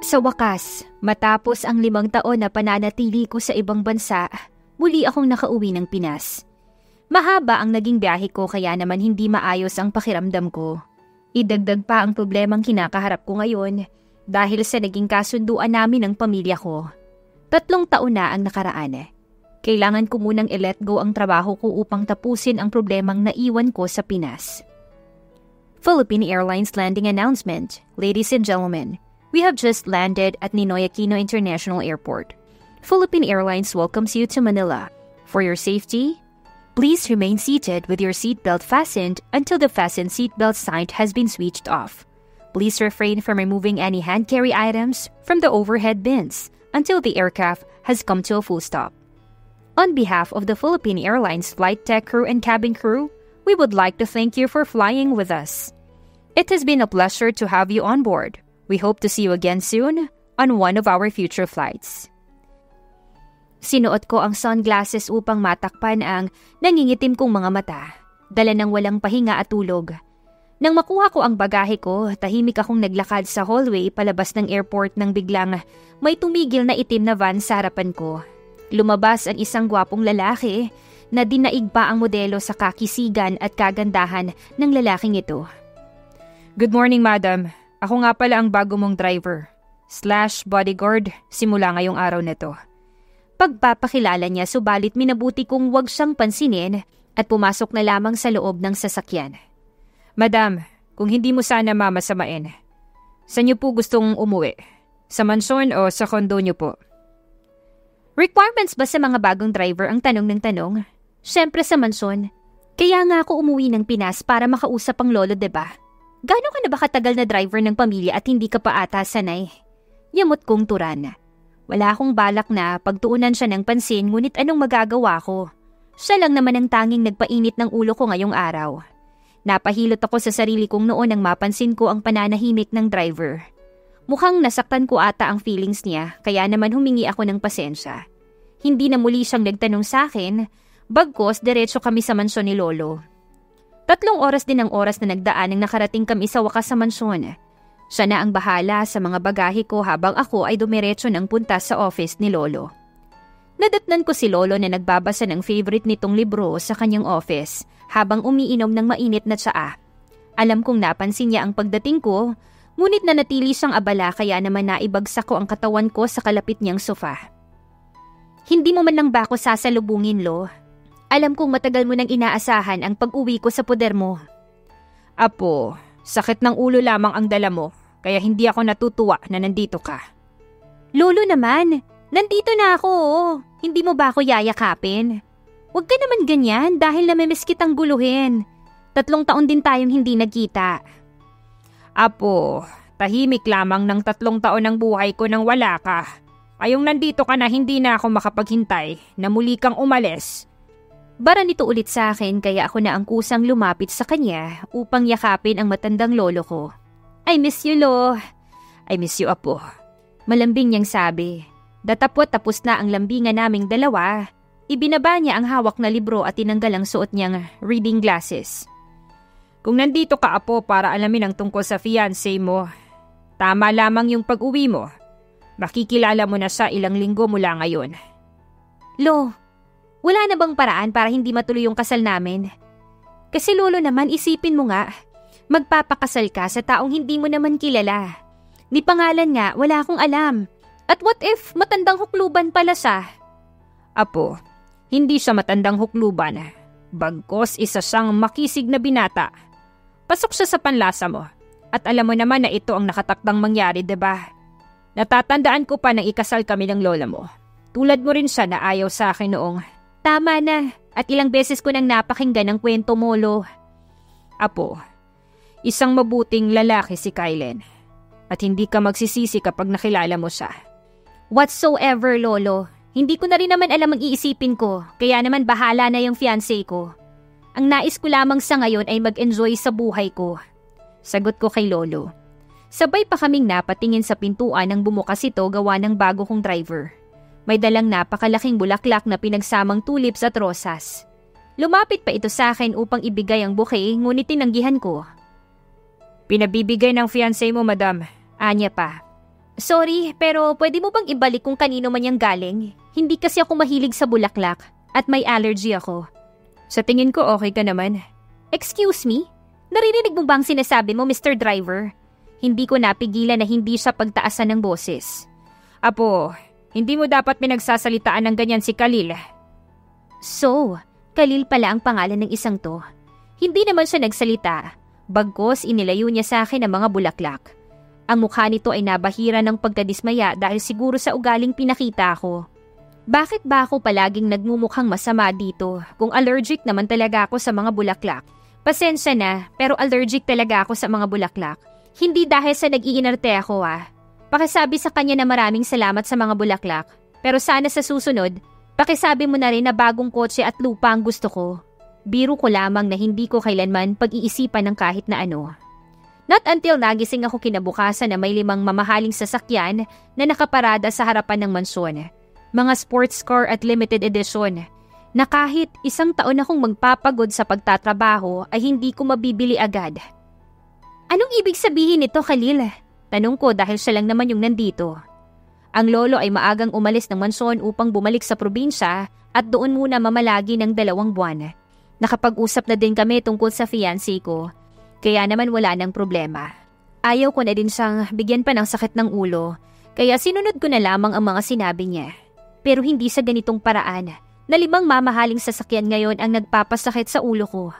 Sa wakas, matapos ang 5 taon na pananatili ko sa ibang bansa, muli akong nakauwi ng Pinas. Mahaba ang naging biyahe ko kaya naman hindi maayos ang pakiramdam ko. Idagdag pa ang problemang kinakaharap ko ngayon dahil sa naging kasunduan namin ng pamilya ko. 3 taon na ang nakaraan. Kailangan ko munang i-let go ang trabaho ko upang tapusin ang problemang naiwan ko sa Pinas. Philippine Airlines landing announcement. Ladies and gentlemen, we have just landed at Ninoy Aquino International Airport. Philippine Airlines welcomes you to Manila. For your safety, please remain seated with your seatbelt fastened until the fasten seatbelt sign has been switched off. Please refrain from removing any hand carry items from the overhead bins until the aircraft has come to a full stop. On behalf of the Philippine Airlines flight tech crew and cabin crew, we would like to thank you for flying with us. It has been a pleasure to have you on board. We hope to see you again soon on one of our future flights. Sinuot ko ang sunglasses upang matakpan ang nangingitim kong mga mata, dala ng walang pahinga at tulog. Nang makuha ko ang bagahe ko, tahimik akong naglakad sa hallway palabas ng airport nang biglang may tumigil na itim na van sa harapan ko. Lumabas ang isang gwapong lalaki na dinaig pa ang modelo sa kakisigan at kagandahan ng lalaking ito. Good morning, madam. Ako nga pala ang bago mong driver / bodyguard simula ngayong araw na to. Pagpapakilala niya subalit minabuti kong wag siyang pansinin at pumasok na lamang sa loob ng sasakyan. Madam, kung hindi mo sana mamasamain, saan niyo po gustong umuwi? Sa mansyon o sa kondo niyo po? Requirements ba sa mga bagong driver ang tanong ng tanong? Siyempre sa mansyon. Kaya nga ako umuwi ng Pinas para makausap ang lolo, diba? Gano'n ka na ba katagal na driver ng pamilya at hindi ka pa ata sanay? Yamot kong turan. Wala akong balak na pagtuunan siya ng pansin ngunit anong magagawa ko? Siya lang naman ang tanging nagpainit ng ulo ko ngayong araw. Napahilot ako sa sarili kong noon nang mapansin ko ang pananahimik ng driver. Mukhang nasaktan ko ata ang feelings niya kaya naman humingi ako ng pasensya. Hindi na muli siyang nagtanong sa akin, bagkos diretso kami sa mansyon ni Lolo. 3 oras din ang oras na nagdaan nang nakarating kami sa wakas sa mansyon. Siya na ang bahala sa mga bagahe ko habang ako ay dumiretso ng punta sa office ni Lolo. Nadatnan ko si Lolo na nagbabasa ng favorite nitong libro sa kanyang office habang umiinom ng mainit na tsaa. Alam kong napansin niya ang pagdating ko, ngunit nanatili siyang abala kaya naman naibagsak ko ang katawan ko sa kalapit niyang sofa. Hindi mo man lang ba ako sasalubungin, Lo? Alam kong matagal mo nang inaasahan ang pag-uwi ko sa poder mo. Apo, sakit ng ulo lamang ang dala mo, kaya hindi ako natutuwa na nandito ka. Lolo naman, nandito na ako. Hindi mo ba ako yayakapin? Huwag ka naman ganyan dahil namimiss kitang guluhin. 3 taon din tayong hindi nagkita. Apo, tahimik lamang ng 3 taon ng buhay ko nang wala ka. Ngayong nandito ka na hindi na ako makapaghintay na muli kang umalis. Bara nito ulit sa akin kaya ako na ang kusang lumapit sa kanya upang yakapin ang matandang lolo ko. I miss you, Lo. I miss you, Apo. Malambing niyang sabi. Datapot tapos na ang lambingan naming dalawa. Ibinaba niya ang hawak na libro at tinanggal ang suot niyang reading glasses. Kung nandito ka, Apo, para alamin ang tungkol sa fiancé mo, tama lamang yung pag-uwi mo. Makikilala mo na siya ilang linggo mula ngayon. Lo, wala na bang paraan para hindi matuloy yung kasal namin? Kasi Lolo naman, isipin mo nga, magpapakasal ka sa taong hindi mo naman kilala. Ni pangalan nga, wala akong alam. At what if matandang hukluban pala siya? Apo, hindi siya matandang hukluban. Bagkos isa siyang makisig na binata. Pasok siya sa panlasa mo. At alam mo naman na ito ang nakatakdang mangyari, diba? Natatandaan ko pa nang ikasal kami ng lola mo. Tulad mo rin siya na ayaw sa akin noong... Tama na, at ilang beses ko nang napakinggan ang kwento mo, Lo. Apo, isang mabuting lalaki si Kylen. At hindi ka magsisisi kapag nakilala mo siya. Whatsoever, Lolo. Hindi ko na rin naman alam ang iisipin ko, kaya naman bahala na yung fiancé ko. Ang nais ko lamang sa ngayon ay mag-enjoy sa buhay ko. Sagot ko kay Lolo. Sabay pa kaming napatingin sa pintuan nang bumukas ito gawa ng bago kong driver. May dalang napakalaking bulaklak na pinagsamang tulips at rosas. Lumapit pa ito sa akin upang ibigay ang bouquet ngunit tinanggihan ko. Pinabibigay ng fiancé mo, madam. Anya pa. Sorry, pero pwede mo bang ibalik kung kanino man yang galing? Hindi kasi ako mahilig sa bulaklak at may allergy ako. Sa tingin ko okay ka naman. Excuse me? Naririnig mo bang sinasabi mo, Mr. Driver? Hindi ko napigilan na hindi siya pagtaasan ng boses. Apo, hindi mo dapat pinagsasalitaan ng ganyan si Khalil. So, Khalil pala ang pangalan ng isang to. Hindi naman siya nagsalita, bagkos inilayo niya sa akin ang mga bulaklak. Ang mukha nito ay nabahira ng pagkadismaya dahil siguro sa ugaling pinakita ko. Bakit ba ako palaging nagmumukhang masama dito kung allergic naman talaga ako sa mga bulaklak? Pasensya na, pero allergic talaga ako sa mga bulaklak. Hindi dahil sa nag-iinarte ako Pakisabi sa kanya na maraming salamat sa mga bulaklak. Pero sana sa susunod, pakisabi mo na rin na bagong kotse at lupa ang gusto ko. Biro ko lamang na hindi ko kailanman pag-iisipan ng kahit na ano. Not until nagising ako kinabukasan na may 5 mamahaling sasakyan na nakaparada sa harapan ng mansyon. Mga sports car at limited edition na kahit 1 taon akong magpapagod sa pagtatrabaho ay hindi ko mabibili agad. Anong ibig sabihin nito, Khalil? Tanong ko dahil siya lang naman yung nandito. Ang lolo ay maagang umalis ng mansyon upang bumalik sa probinsya at doon muna mamalagi ng 2 buwan. Nakapag-usap na din kami tungkol sa fiancé ko. Kaya naman wala nang problema. Ayaw ko na din siyang bigyan pa ng sakit ng ulo, kaya sinunod ko na lamang ang mga sinabi niya. Pero hindi sa ganitong paraan na 5 mamahaling sasakyan ngayon ang nagpapasakit sa ulo ko.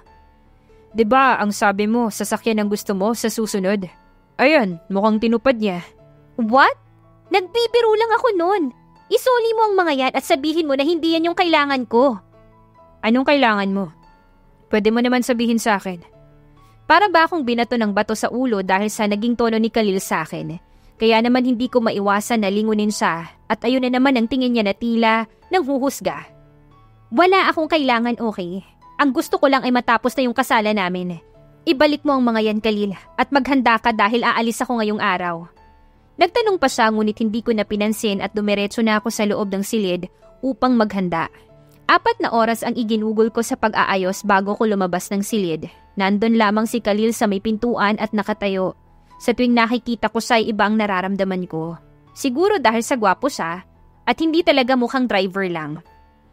'Di ba ang sabi mo, sasakyan ang gusto mo sa susunod? Ayun, mukhang tinupad niya. What? Nagbibiro lang ako nun. Isoli mo ang mga yan at sabihin mo na hindi yan yung kailangan ko. Anong kailangan mo? Pwede mo naman sabihin sa akin. Para ba akong binato ng bato sa ulo dahil sa naging tono ni Khalil sa akin? Kaya naman hindi ko maiwasan na lingunin siya at ayun na naman ang tingin niya na tila nang huhusga. Wala akong kailangan, okay? Ang gusto ko lang ay matapos na yung kasalan namin. Ibalik mo ang mga yan, Khalil, at maghanda ka dahil aalis ako ngayong araw. Nagtanong pa siya ngunit hindi ko na pinansin at dumiretso na ako sa loob ng silid upang maghanda. 4 na oras ang iginugol ko sa pag-aayos bago ko lumabas ng silid. Nandun lamang si Khalil sa may pintuan at nakatayo. Sa tuwing nakikita ko siya ay iba ang nararamdaman ko. Siguro dahil sa gwapo siya at hindi talaga mukhang driver lang.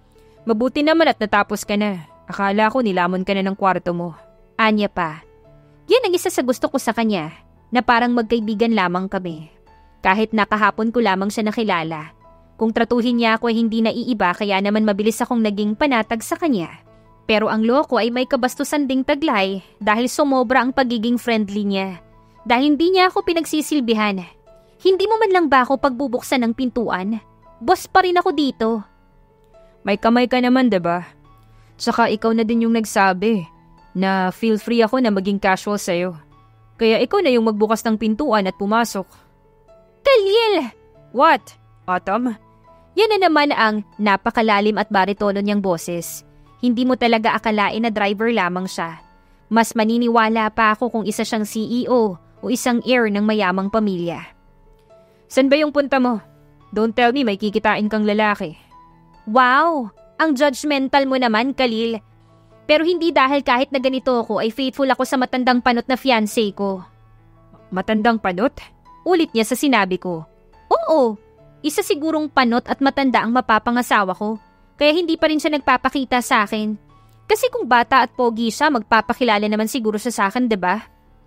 Mabuti naman at natapos ka na. Akala ko nilamon ka na ng kwarto mo. Anya pa. Yan ang isa sa gusto ko sa kanya, na parang magkaibigan lamang kami. Kahit nakahapon ko lamang siya nakilala. Kung tratuhin niya ako ay hindi naiiba kaya naman mabilis akong naging panatag sa kanya. Pero ang loko ay may kabastusan ding taglay dahil sumobra ang pagiging friendly niya. Dahil hindi niya ako pinagsisilbihan. Hindi mo man lang ba ako pagbubuksan ng pintuan? Boss pa rin ako dito. May kamay ka naman, diba? Tsaka ikaw na din yung nagsabi na feel free ako na maging casual sa'yo. Kaya ikaw na yung magbukas ng pintuan at pumasok. Khalil! What? Autumn? Yan na naman ang napakalalim at baritono niyang boses. Hindi mo talaga akalain na driver lamang siya. Mas maniniwala pa ako kung isa siyang CEO o isang heir ng mayamang pamilya. San ba yung punta mo? Don't tell me may kikitain kang lalaki. Wow! Ang judgmental mo naman, Khalil. Pero hindi dahil kahit na ganito ako ay faithful ako sa matandang panot na fiancé ko. Matandang panot? Ulit niya sa sinabi ko. Oo, isa sigurong panot at matanda ang mapapangasawa ko. Kaya hindi pa rin siya nagpapakita sa akin. Kasi kung bata at pogi siya, magpapakilala naman siguro siya sa akin, diba?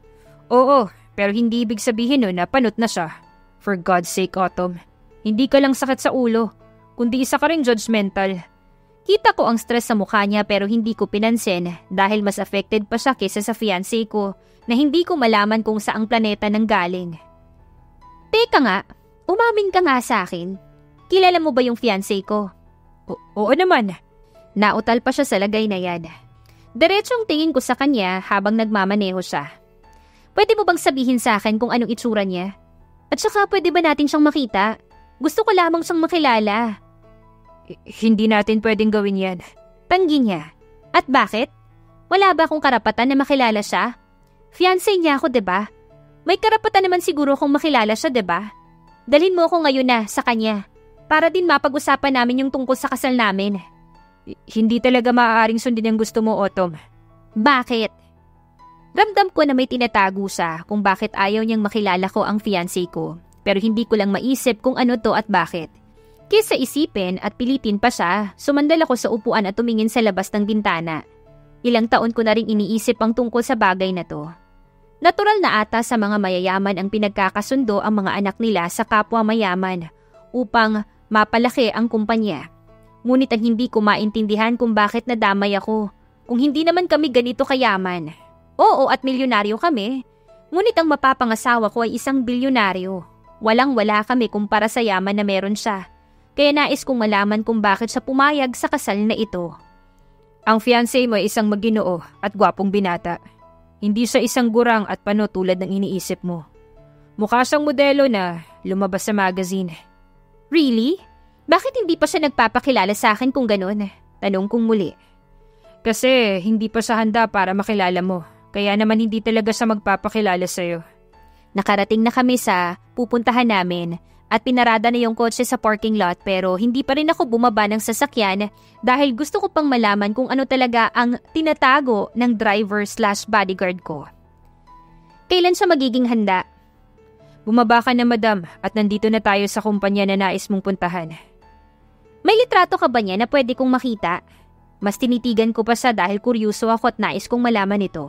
Oo, pero hindi ibig sabihin nun na panot na siya. For God's sake, Autumn. Hindi ka lang sakit sa ulo, kundi isa ka rin judgmental. Kita ko ang stress sa mukha niya pero hindi ko pinansin dahil mas affected pa siya kesa sa fiancé ko na hindi ko malaman kung saang planeta nang galing. Teka nga, umamin ka nga sa akin. Kilala mo ba yung fiancé ko? Oo naman. Nautal pa siya sa lagay na yan. Diretsong tingin ko sa kanya habang nagmamaneho siya. Pwede mo bang sabihin sa akin kung anong itsura niya? At saka pwede ba natin siyang makita? Gusto ko lamang siyang makilala. Hindi natin pwedeng gawin yan. Tanggi niya. At bakit? Wala ba akong karapatan na makilala siya? Fiancé niya ako, diba? May karapatan naman siguro kung makilala siya, diba? Dalhin mo ako ngayon na sa kanya. Para din mapag-usapan namin yung tungkol sa kasal namin. Hindi talaga maaaring sundin ang gusto mo, Autumn. Bakit? Ramdam ko na may tinatago siya kung bakit ayaw niyang makilala ko ang fiancé ko. pero hindi ko lang maisip kung ano to at bakit. Kaysa isipin at pilitin pa siya, sumandal ako sa upuan at tumingin sa labas ng bintana. Ilang taon ko na ring iniisip ang tungkol sa bagay na to. Natural na ata sa mga mayayaman ang pinagkakasundo ang mga anak nila sa kapwa mayaman upang mapalaki ang kumpanya. Ngunit ang hindi ko maintindihan kung bakit nadamay ako. Kung hindi naman kami ganito kayaman. Oo, at milyonaryo kami. Ngunit ang mapapangasawa ko ay isang bilyonaryo. Walang-wala kami kumpara sa yaman na meron siya. Kaya nais kong malaman kung bakit siya pumayag sa kasal na ito. Ang fiancé mo ay isang maginoo at gwapong binata. Hindi siya isang gurang at pano tulad ng iniisip mo. Mukha siyang modelo na lumabas sa magazine. Really? Bakit hindi pa siya nagpapakilala sa akin kung ganun? Tanong kong muli. Kasi hindi pa siya handa para makilala mo. Kaya naman hindi talaga siya magpapakilala sa'yo. Nakarating na kami sa pupuntahan namin at pinarada na yung kotse sa parking lot pero hindi pa rin ako bumaba ng sasakyan dahil gusto ko pang malaman kung ano talaga ang tinatago ng driver/bodyguard ko. Kailan siya magiging handa? Bumaba ka na madam at nandito na tayo sa kumpanya na nais mong puntahan. May litrato ka ba niya na pwede kong makita? Mas tinitigan ko pa siya dahil kuryoso ako at nais kong malaman ito.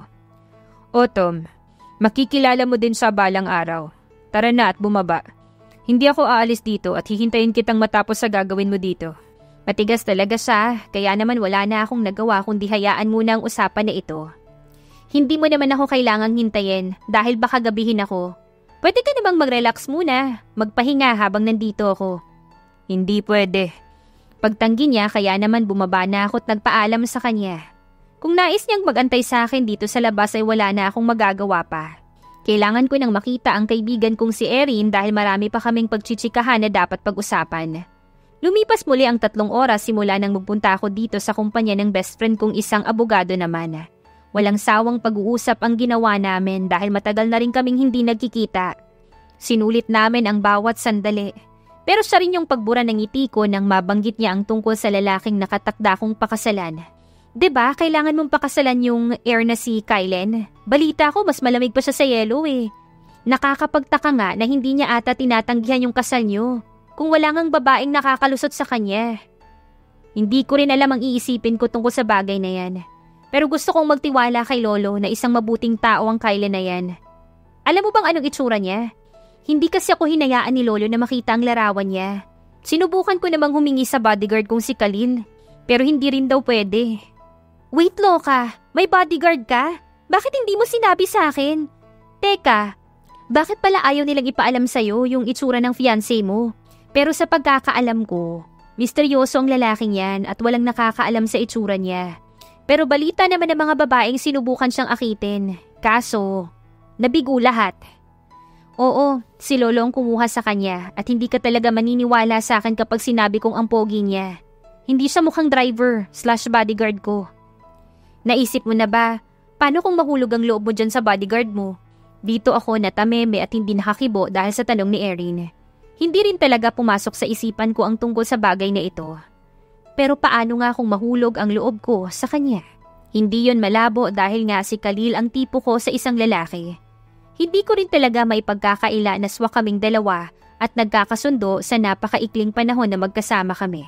O Tom, makikilala mo din sa balang araw. Tara na at bumaba. Hindi ako aalis dito at hihintayin kitang matapos sa gagawin mo dito. Matigas talaga siya, kaya naman wala na akong nagawa kundi hayaan muna ang usapan na ito. Hindi mo naman ako kailangang hintayin dahil baka gabihin ako. Pwede ka namang mag-relax muna, magpahinga habang nandito ako. Hindi pwede. Pagtanggi niya kaya naman bumaba na ako at nagpaalam sa kanya. Kung nais niyang magantay sa akin dito sa labas ay wala na akong magagawa pa. Kailangan ko nang makita ang kaibigan kong si Erin dahil marami pa kaming pagchichikahan na dapat pag-usapan. Lumipas muli ang 3 oras simula nang magpunta ako dito sa kumpanya ng best friend kong isang abogado naman. Walang sawang pag-uusap ang ginawa namin dahil matagal na rin kaming hindi nagkikita. Sinulit namin ang bawat sandali. Pero siya rin yung pagbura ng ngiti ko nang mabanggit niya ang tungkol sa lalaking nakatakda kong pakasalan. 'Di ba, kailangan mong pakasalan yung heir na si Kylen? Balita ko mas malamig pa siya sa yelo eh. Nakakapagtaka nga na hindi niya ata tinatanggihan yung kasal niyo. Kung wala ngang babaeng nakakalusot sa kanya. Hindi ko rin alam ang iisipin ko tungkol sa bagay na yan. Pero gusto kong magtiwala kay Lolo na isang mabuting tao ang Kylen na yan. Alam mo bang anong itsura niya? Hindi kasi ako hinayaan ni Lolo na makita ang larawan niya. Sinubukan ko namang humingi sa bodyguard kong si Khalil. Pero hindi rin daw pwede. Wait, Loka. May bodyguard ka? Bakit hindi mo sinabi sa akin? Teka, bakit pala ayaw nilang ipaalam sa'yo yung itsura ng fiancé mo? Pero sa pagkakaalam ko, misteryoso ang lalaking yan at walang nakakaalam sa itsura niya. Pero balita naman ng mga babaeng sinubukan siyang akitin. Kaso, nabigo lahat. Oo, si Lolo ang kumuha sa kanya at hindi ka talaga maniniwala sa akin kapag sinabi kong ang pogi niya. Hindi siya mukhang driver/bodyguard ko. Naisip mo na ba, paano kung mahulog ang loob mo dyan sa bodyguard mo? Dito ako natameme at hindi nakakibo dahil sa tanong ni Erin. Hindi rin talaga pumasok sa isipan ko ang tungkol sa bagay na ito. Pero paano nga kung mahulog ang loob ko sa kanya? Hindi yon malabo dahil nga si Khalil ang tipo ko sa isang lalaki. Hindi ko rin talaga maipagkakaila na swak kaming dalawa at nagkakasundo sa napakaikling panahon na magkasama kami.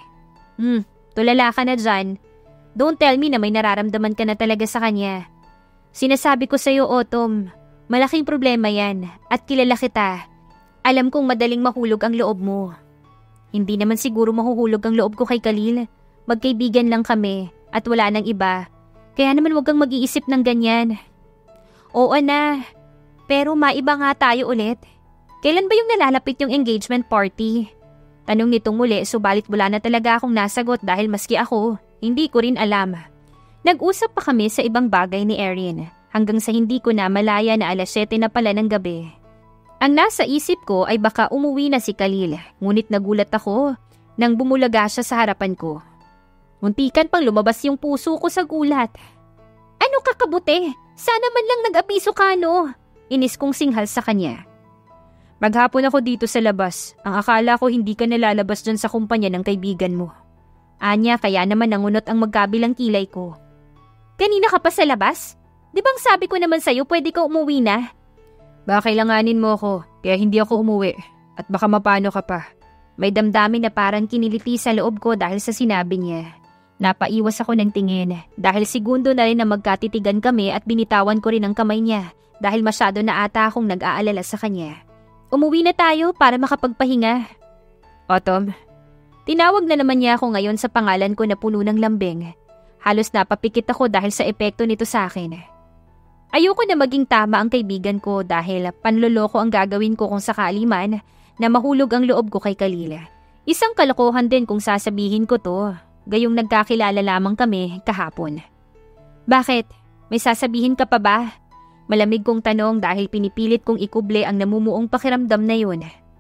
Tulala ka na dyan. Don't tell me na may nararamdaman ka na talaga sa kanya. Sinasabi ko sa'yo, Autumn, malaking problema yan at kilala kita. Alam kong madaling mahulog ang loob mo. Hindi naman siguro mahuhulog ang loob ko kay Khalil. Magkaibigan lang kami at wala nang iba. Kaya naman wag kang mag-iisip ng ganyan. Oo na, pero maiba nga tayo ulit. Kailan ba yung nalalapit yung engagement party? Tanong nitong muli subalit wala na talaga akong nasagot dahil maski ako, hindi ko rin alam. Nag-usap pa kami sa ibang bagay ni Erin hanggang sa hindi ko na malaya na 7:00 na pala ng gabi. Ang nasa isip ko ay baka umuwi na si Khalil, ngunit nagulat ako nang bumulaga siya sa harapan ko. Muntikan pang lumabas yung puso ko sa gulat. Ano kakabuti? Sana man lang nag-abiso ka no? Inis kong singhal sa kanya. Maghapon ako dito sa labas. Ang akala ko hindi ka nalalabas dyan sa kumpanya ng kaibigan mo. Anya kaya naman nangunot ang magkabilang kilay ko. Kanina ka pa sa labas? Di bang sabi ko naman sa'yo pwede ka umuwi na? Baka kailanganin mo ako, kaya hindi ako umuwi. At baka mapano ka pa. May damdamin na parang kiniliti sa loob ko dahil sa sinabi niya. Napaiwas ako ng tingin dahil segundo na rin na magkatitigan kami at binitawan ko rin ang kamay niya dahil masyado na ata akong nag-aalala sa kanya. Umuwi na tayo para makapagpahinga. Autumn, tinawag na naman niya ako ngayon sa pangalan ko na puno ng lambing. Halos napapikit ako dahil sa epekto nito sa akin. Ayoko na maging tama ang kaibigan ko dahil panloloko ang gagawin ko kung sakali man na mahulog ang loob ko kay Khalil. Isang kalokohan din kung sasabihin ko to, gayong nagkakilala lamang kami kahapon. Bakit? May sasabihin ka pa ba? Malamig kong tanong dahil pinipilit kong ikuble ang namumuong pakiramdam na yun.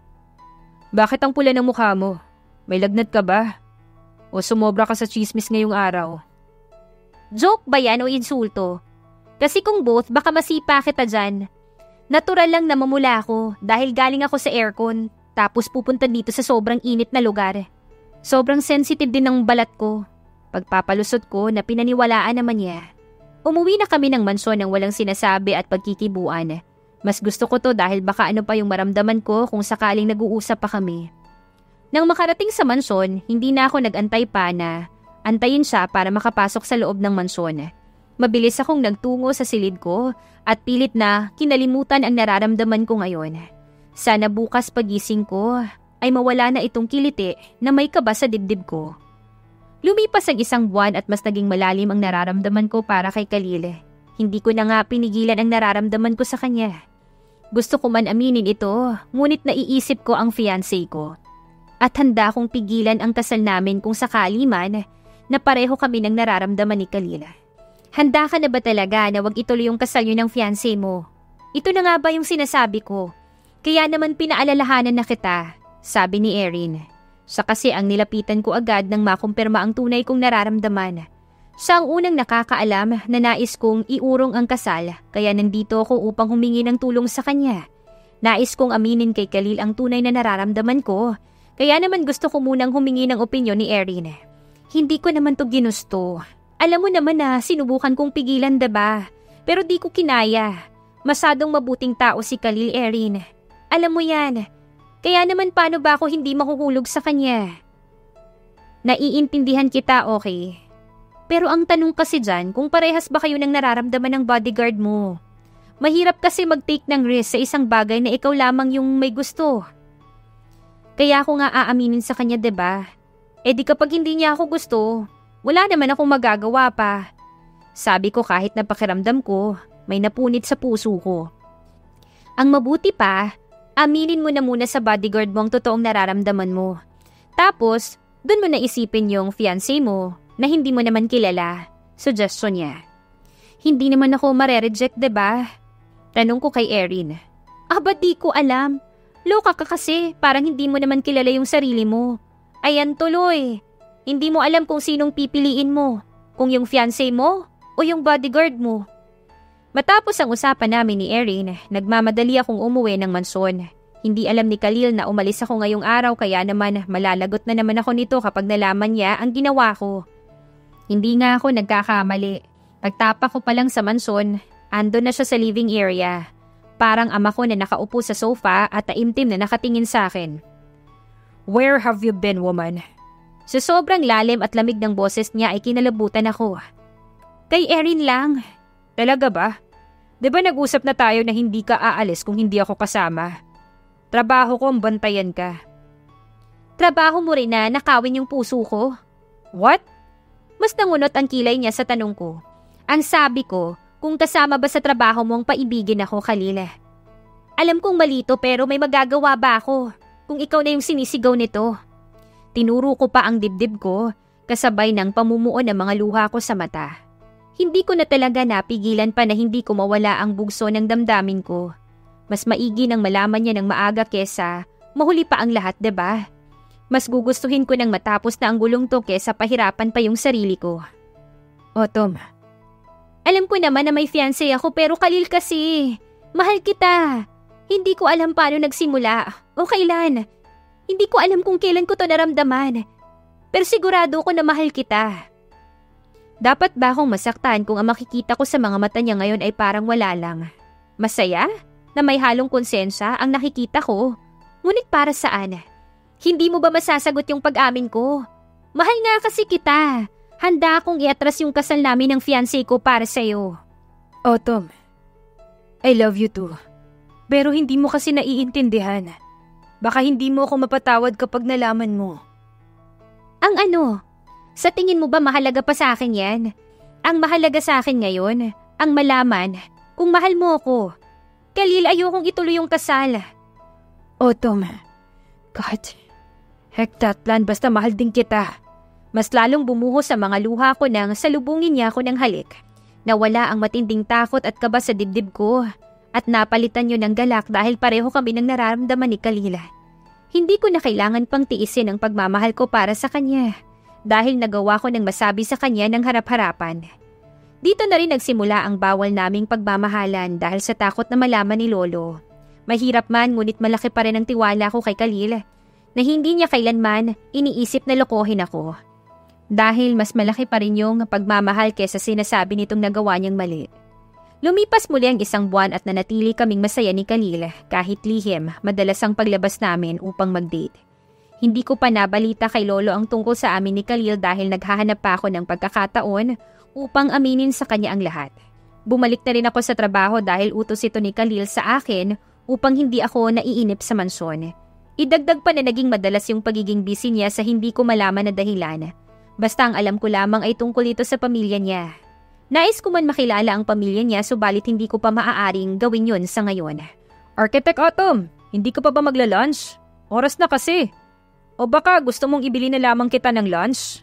Bakit ang pula ng mukha mo? May lagnat ka ba? O sumobra ka sa chismis ngayong araw? Joke ba yan o insulto? Kasi kung both, baka masipa kita dyan. Natural lang na mamula ako dahil galing ako sa aircon tapos pupunta dito sa sobrang init na lugar. Sobrang sensitive din ng balat ko. Pagpapalusot ko na pinaniwalaan naman niya. Umuwi na kami ng mansyon ng walang sinasabi at pagkikibuan. Mas gusto ko to dahil baka ano pa yung maramdaman ko kung sakaling nag-uusap pa kami. Nang makarating sa mansyon, hindi na ako nag-antay pa na antayin siya para makapasok sa loob ng mansyon. Mabilis akong nagtungo sa silid ko at pilit na kinalimutan ang nararamdaman ko ngayon. Sana bukas pagising ko ay mawala na itong kiliti na may kaba sa dibdib ko. Lumipas ang 1 buwan at mas naging malalim ang nararamdaman ko para kay Khalil. Hindi ko na nga pinigilan ang nararamdaman ko sa kanya. Gusto ko man aminin ito, ngunit naiisip ko ang fiancé ko. At handa akong pigilan ang kasal namin kung sakali man na pareho kami ng nararamdaman ni Khalil. Handa ka na ba talaga na wag ituloy yung kasal yun ng fiancé mo? Ito na nga ba yung sinasabi ko? Kaya naman pinaalalahanan na kita, sabi ni Erin. Siya kasi ang nilapitan ko agad nang makumpirma ang tunay kong nararamdaman. Siya ang unang nakakaalam na nais kong iurong ang kasal kaya nandito ako upang humingi ng tulong sa kanya. Nais kong aminin kay Khalil ang tunay na nararamdaman ko kaya naman gusto ko munang humingi ng opinyon ni Erin. Hindi ko naman to ginusto. Alam mo naman na sinubukan kong pigilan, diba? Pero di ko kinaya. Masyadong mabuting tao si Khalil, Erin. Alam mo yan. Kaya naman paano ba ako hindi mahuhulog sa kanya? Naiintindihan kita, okay. Pero ang tanong kasi dyan, kung parehas ba kayo ng nararamdaman ng bodyguard mo? Mahirap kasi mag-take ng risk sa isang bagay na ikaw lamang yung may gusto. Kaya ako nga aaminin sa kanya, diba? Eh di kapag hindi niya ako gusto, wala naman akong magagawa pa. Sabi ko kahit napakiramdam ko, may napunit sa puso ko. Ang mabuti pa, aminin mo na muna sa bodyguard mo ang totoong nararamdaman mo. Tapos, dun mo naisipin yung fiancé mo na hindi mo naman kilala. Suggestion niya. Hindi naman ako marereject, diba? Tanong ko kay Erin. Ba't di ko alam? Loka ka kasi, parang hindi mo naman kilala yung sarili mo. Ayan tuloy. Hindi mo alam kung sinong pipiliin mo, kung yung fiancé mo o yung bodyguard mo. Matapos ang usapan namin ni Erin, nagmamadali akong umuwi ng mansyon. Hindi alam ni Khalil na umalis ako ngayong araw kaya naman malalagot na naman ako nito kapag nalaman niya ang ginawa ko. Hindi nga ako nagkakamali. Pagtapak ko pa lang sa mansyon, andon na siya sa living area. Parang ama ko na nakaupo sa sofa at taimtim na nakatingin sa akin. Where have you been, woman? Sa sobrang lalim at lamig ng boses niya ay kinalabutan ako. Kay Erin lang. Talaga ba? Diba nag-usap na tayo na hindi ka aalis kung hindi ako kasama? Trabaho ko ang bantayan ka. Trabaho mo rin na nakawin yung puso ko? What? Mas nangunot ang kilay niya sa tanong ko. Ang sabi ko, kung kasama ba sa trabaho mo ang paibigin ako, Khalil. Alam kong malito pero may magagawa ba ako kung ikaw na yung sinisigaw nito? Tinuro ko pa ang dibdib ko, kasabay ng pamumuo ng mga luha ko sa mata. Hindi ko na talaga napigilan pa na hindi ko mawala ang bugso ng damdamin ko. Mas maigi nang malaman niya ng maaga kesa mahuli pa ang lahat, diba? Mas gugustuhin ko nang matapos na ang gulong to kesa pahirapan pa yung sarili ko. Autumn. Alam ko naman na may fiancé ako pero Khalil kasi. Mahal kita. Hindi ko alam paano nagsimula o kailan. Hindi ko alam kung kailan ko to naramdaman. Pero sigurado ko na mahal kita. Dapat ba akong masaktan kung ang makikita ko sa mga mata niya ngayon ay parang wala lang? Masaya? Na may halong konsensya ang nakikita ko? Ngunit para saan? Hindi mo ba masasagot yung pag-amin ko? Mahal nga kasi kita. Handa akong iatras yung kasal namin ng fiancé ko para sa'yo. Autumn, I love you too. Pero hindi mo kasi naiintindihan. Baka hindi mo ako mapatawad kapag nalaman mo. Ang ano? Sa tingin mo ba mahalaga pa sa akin yan? Ang mahalaga sa akin ngayon, ang malaman kung mahal mo ako. Khalil, ayokong ituloy yung kasal. Autumn, God, heck that plan, basta mahal din kita. Mas lalong bumuho sa mga luha ko nang salubungin niya ako ng halik. Nawala ang matinding takot at kaba sa dibdib ko at napalitan yun ng galak dahil pareho kami ng nararamdaman ni Khalil. Hindi ko na kailangan pang tiisin ang pagmamahal ko para sa kanya dahil nagawa ko ng masabi sa kanya ng harap-harapan. Dito na rin nagsimula ang bawal naming pagmamahalan dahil sa takot na malaman ni Lolo. Mahirap man ngunit malaki pa rin ang tiwala ko kay Khalil na hindi niya kailanman iniisip na lokohin ako. Dahil mas malaki pa rin yung pagmamahal kesa sinasabi nitong nagawa niyang mali. Lumipas muli ang 1 buwan at nanatili kaming masaya ni Khalil kahit lihim, madalas ang paglabas namin upang mag-date. Hindi ko pa nabalita kay Lolo ang tungkol sa amin ni Khalil dahil naghahanap pa ako ng pagkakataon upang aminin sa kanya ang lahat. Bumalik na rin ako sa trabaho dahil utos ito ni Khalil sa akin upang hindi ako naiinip sa mansyon. Idagdag pa na naging madalas yung pagiging busy niya sa hindi ko malaman na dahilan. Basta ang alam ko lamang ay tungkol ito sa pamilya niya. Nais ko man makilala ang pamilya niya subalit hindi ko pa maaaring gawin yun sa ngayon. Architect Autumn, hindi ka pa ba magla-lunch? Oras na kasi. O baka gusto mong ibili na lamang kita ng lunch?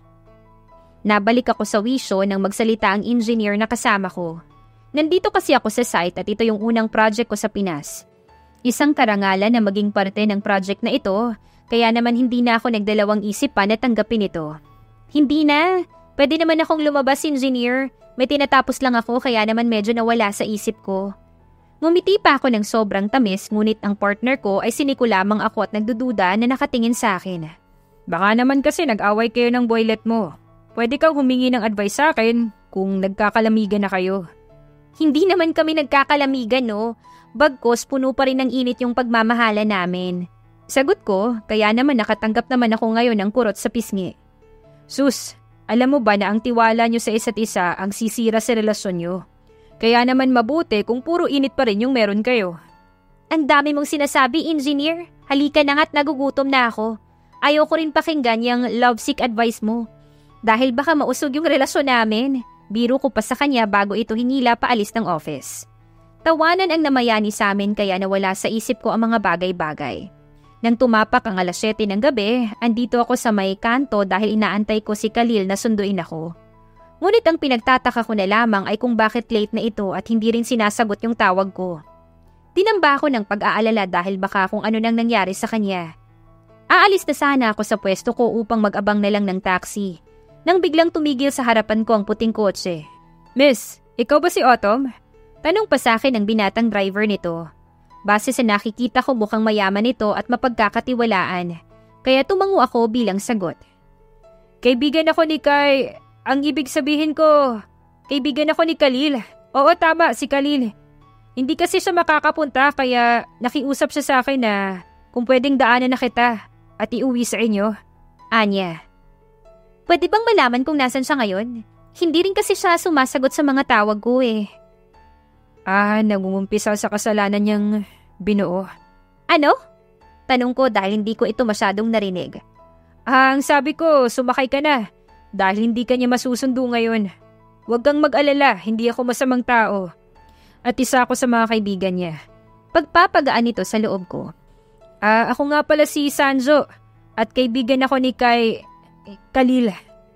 Nabalik ako sa wisyo nang magsalita ang engineer na kasama ko. Nandito kasi ako sa site at ito yung unang project ko sa Pinas. Isang karangalan na maging parte ng project na ito, kaya naman hindi na ako nagdalawang isip pa na tanggapin ito. Hindi na. Pwede naman akong lumabas, engineer. May tinatapos lang ako kaya naman medyo nawala sa isip ko. Ngumiti pa ako ng sobrang tamis ngunit ang partner ko ay siniko lamang ako at nagdududa na nakatingin sa akin. Baka naman kasi nag-away kayo ng boylet mo. Pwede kang humingi ng advice sa akin kung nagkakalamigan na kayo. Hindi naman kami nagkakalamigan, no? Bagkos puno pa rin ng init yung pagmamahala namin. Sagot ko, kaya naman nakatanggap naman ako ngayon ng kurot sa pisngi. Sus, alam mo ba na ang tiwala nyo sa isa't isa ang sisira sa relasyon nyo? Kaya naman mabuti kung puro init pa rin yung meron kayo. Ang dami mong sinasabi, engineer. Halika na nga't nagugutom na ako. Ayoko rin pakinggan yung lovesick advice mo. Dahil baka mausog yung relasyon namin. Biro ko pa sa kanya bago ito hinila paalis ng office. Tawanan ang namayani sa amin kaya nawala sa isip ko ang mga bagay-bagay. Nang tumapak ang 7:00 ng gabi, andito ako sa may kanto dahil inaantay ko si Khalil na sunduin ako. Ngunit ang pinagtataka ko na lamang ay kung bakit late na ito at hindi rin sinasagot yung tawag ko. Tinamba ako ng pag-aalala dahil baka kung ano nang nangyari sa kanya. Aalis na sana ako sa pwesto ko upang mag-abang na lang ng taxi. Nang biglang tumigil sa harapan ko ang puting kotse. Miss, ikaw ba si Autumn? Tanong pa sa akin ng binatang driver nito. Base sa nakikita ko mukhang mayaman ito at mapagkakatiwalaan, kaya tumango ako bilang sagot. Kaibigan ako ni Kai. Ang ibig sabihin ko, kaibigan ako ni Khalil. Oo, tama, si Khalil. Hindi kasi siya makakapunta kaya nakiusap siya sa akin na kung pwedeng daanan na kita at iuwi sa inyo. Anya, pwede bang malaman kung nasan siya ngayon? Hindi rin kasi siya sumasagot sa mga tawag ko eh. Nangungumpisa sa kasalanan niyang binuo. Ano? Tanong ko dahil hindi ko ito masyadong narinig. Ang sabi ko, sumakay ka na dahil hindi ka niya masusundo ngayon. Huwag kang mag-alala, hindi ako masamang tao. At isa ako sa mga kaibigan niya. Pagpapagaan ito sa loob ko. Ako nga pala si Sanjo at kaibigan ako ni Khalil.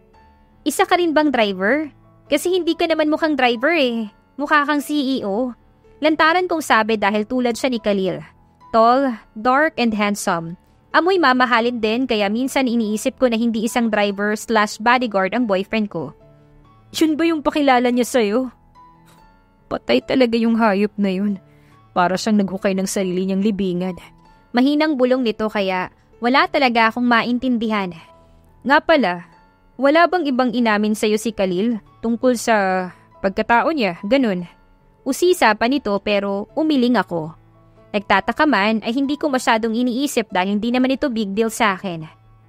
Isa ka rin bang driver? Kasi hindi ka naman mukhang driver eh. Mukha kang CEO. Lantaran kong sabi dahil tulad siya ni Khalil. Tall, dark, and handsome. Amoy mamahalin din kaya minsan iniisip ko na hindi isang driver/bodyguard ang boyfriend ko. Yun ba yung pakilala niya sa'yo? Patay talaga yung hayop na yun. Para siyang naghukay ng sarili niyang libingan. Mahinang bulong nito kaya wala talaga akong maintindihan. Nga pala, wala bang ibang inamin sa'yo si Khalil tungkol sa pagkatao niya, ganun? Usisa pa nito pero umiling ako. Nagtataka man ay hindi ko masyadong iniisip dahil hindi naman ito big deal sa akin.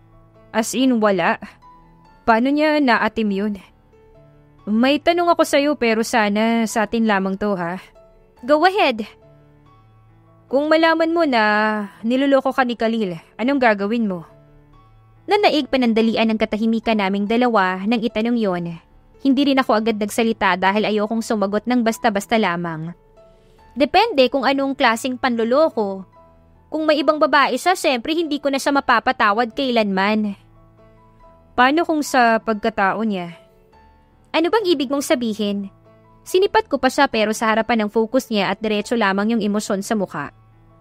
As in, wala. Paano niya naatim yun? May tanong ako sa'yo pero sana sa atin lamang to, ha? Go ahead. Kung malaman mo na niloloko ka ni Khalil, anong gagawin mo? Nanaig panandalian ng katahimikan naming dalawa nang itanong yon. Hindi rin ako agad nagsalita dahil ayokong sumagot ng basta-basta lamang. Depende kung anong klaseng panloloko. Kung may ibang babae siya, syempre hindi ko na siya mapapatawad kailanman. Paano kung sa pagkatao niya? Ano bang ibig mong sabihin? Sinipat ko pa siya pero sa harapan ng focus niya at diretso lamang yung emosyon sa mukha.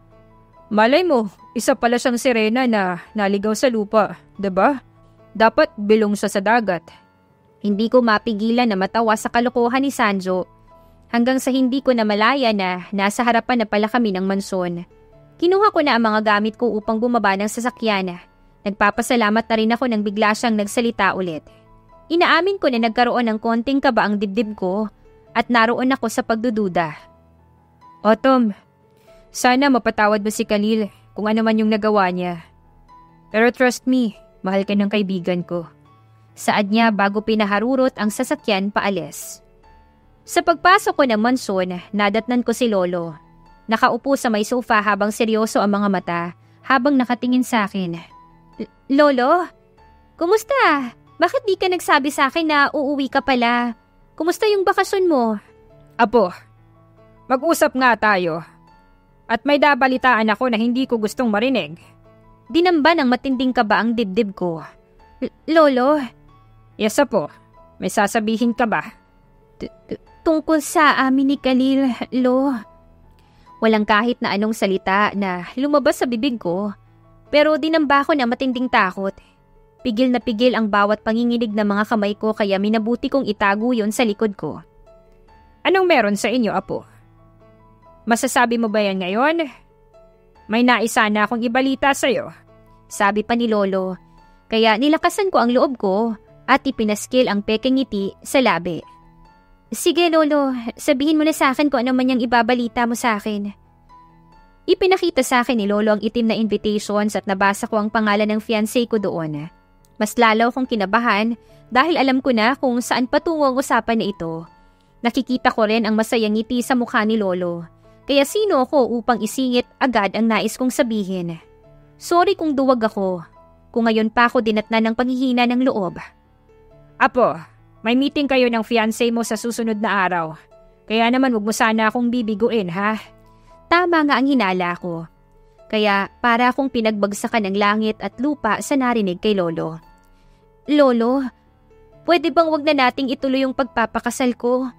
Malay mo, isa pala siyang sirena na naligaw sa lupa, 'di ba? Dapat bilong siya sa dagat. Hindi ko mapigilan na matawa sa kalokohan ni Sanjo. Hanggang sa hindi ko na malaya na nasa harapan na pala kami ng mansyon. Kinuha ko na ang mga gamit ko upang bumaba ng sasakyan. Nagpapasalamat na rin ako nang bigla siyang nagsalita ulit. Inaamin ko na nagkaroon ng konting kaba ang dibdib ko at naroon ako sa pagdududa. Autumn, sana mapatawad mo si Khalil kung ano man yung nagawa niya. Pero trust me, mahal ka ng kaibigan ko. Saad niya bago pinaharurot ang sasakyan paalis. Sa pagpasok ko ng mansyon, nadatnan ko si Lolo. Nakaupo sa may sofa habang seryoso ang mga mata habang nakatingin sa akin. Lolo, kumusta? Bakit di ka nagsabi sa akin na uuwi ka pala? Kumusta yung bakasyon mo? Apo, mag-usap nga tayo. At may dabalitaan ako na hindi ko gustong marinig. Dinamba ng matinding kaba ang dibdib ko. Lolo? Yes, apo. May sasabihin ka ba? Tungkol sa amin ni Khalil, Lo. Walang kahit na anong salita na lumabas sa bibig ko, pero dinamba ko na matinding takot. Pigil na pigil ang bawat panginginig ng mga kamay ko kaya minabuti kong itago yon sa likod ko. Anong meron sa inyo, apo? Masasabi mo ba yan ngayon? May naisa na akong ibalita sa'yo. Sabi pa ni Lolo, kaya nilakasan ko ang loob ko at ipinaskil ang pekeng ngiti sa labi. Sige, Lolo, sabihin mo na sa akin kung ano man yung ibabalita mo sa akin. Ipinakita sa akin ni Lolo ang itim na invitations at nabasa ko ang pangalan ng fiancé ko doon. Mas lalo akong kinabahan dahil alam ko na kung saan patungo ang usapan na ito. Nakikita ko rin ang masayang ngiti sa mukha ni Lolo. Kaya sino ako upang isingit agad ang nais kong sabihin. Sorry kung duwag ako. Kung ngayon pa ako dinatnan ng panghihina ng loob. Apo, may meeting kayo ng fiancé mo sa susunod na araw. Kaya naman huwag mo sana akong bibiguin, ha? Tama nga ang hinala ko. Kaya para akong pinagbagsakan ng langit at lupa sa narinig kay Lolo. Lolo, pwede bang wag na nating ituloy yung pagpapakasal ko?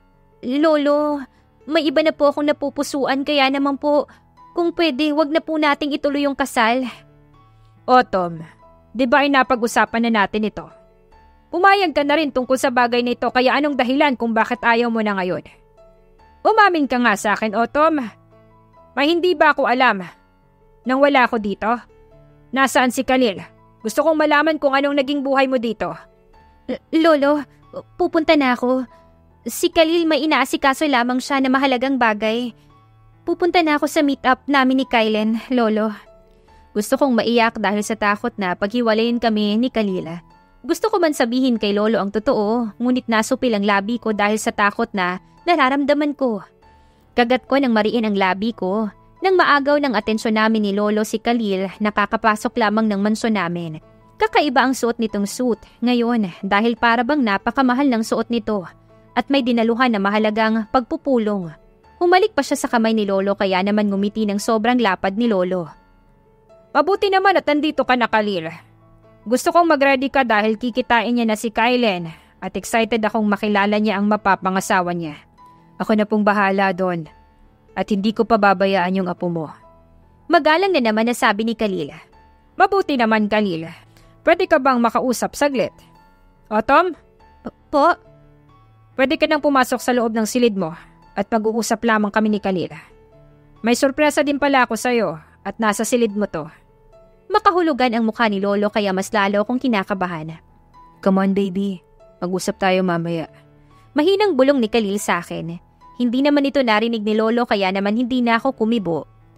Lolo, may iba na po akong napupusuan kaya naman po, kung pwede wag na po nating ituloy yung kasal. Autumn, di ba ay napag-usapan na natin ito? Pumayag ka na rin tungkol sa bagay na ito kaya anong dahilan kung bakit ayaw mo na ngayon? Umamin ka nga sa akin, Autumn. May hindi ba ako alam nang wala ako dito? Nasaan si Khalil? Gusto kong malaman kung anong naging buhay mo dito. Lolo, pupunta na ako. Si Khalil may inaasikaso lamang siya na mahalagang bagay. Pupunta na ako sa meet-up namin ni Kylen, Lolo. Gusto kong maiyak dahil sa takot na paghiwalayin kami ni Khalil. Gusto ko man sabihin kay Lolo ang totoo, ngunit nasupil ang labi ko dahil sa takot na nararamdaman ko. Kagat ko nang mariin ang labi ko. Nang maagaw ng atensyon namin ni Lolo si Khalil, nakakapasok lamang ng mansyon namin. Kakaiba ang suot nitong suit ngayon dahil para bang napakamahal ng suot nito at may dinaluhan na mahalagang pagpupulong. Humalik pa siya sa kamay ni Lolo kaya naman ngumiti ng sobrang lapad ni Lolo. Mabuti naman at nandito ka na, Khalil. Gusto kong mag-ready ka dahil kikitain niya na si Kylen at excited akong makilala niya ang mapapangasawa niya. Ako na pong bahala doon at hindi ko pa babayaan yung apo mo. Magalang na naman na sabi ni Khalil. Mabuti naman, Khalil. Pwede ka bang makausap saglit? Autumn? Po? Pwede ka nang pumasok sa loob ng silid mo at mag-uusap lamang kami ni Khalil. May sorpresa din pala ako sa'yo at nasa silid mo to. Makahulugan ang mukha ni Lolo kaya mas lalo akong kinakabahan. Come on, baby. Mag-usap tayo mamaya. Mahinang bulong ni Khalil sa akin. Hindi naman ito narinig ni Lolo kaya naman hindi na ako kumibo.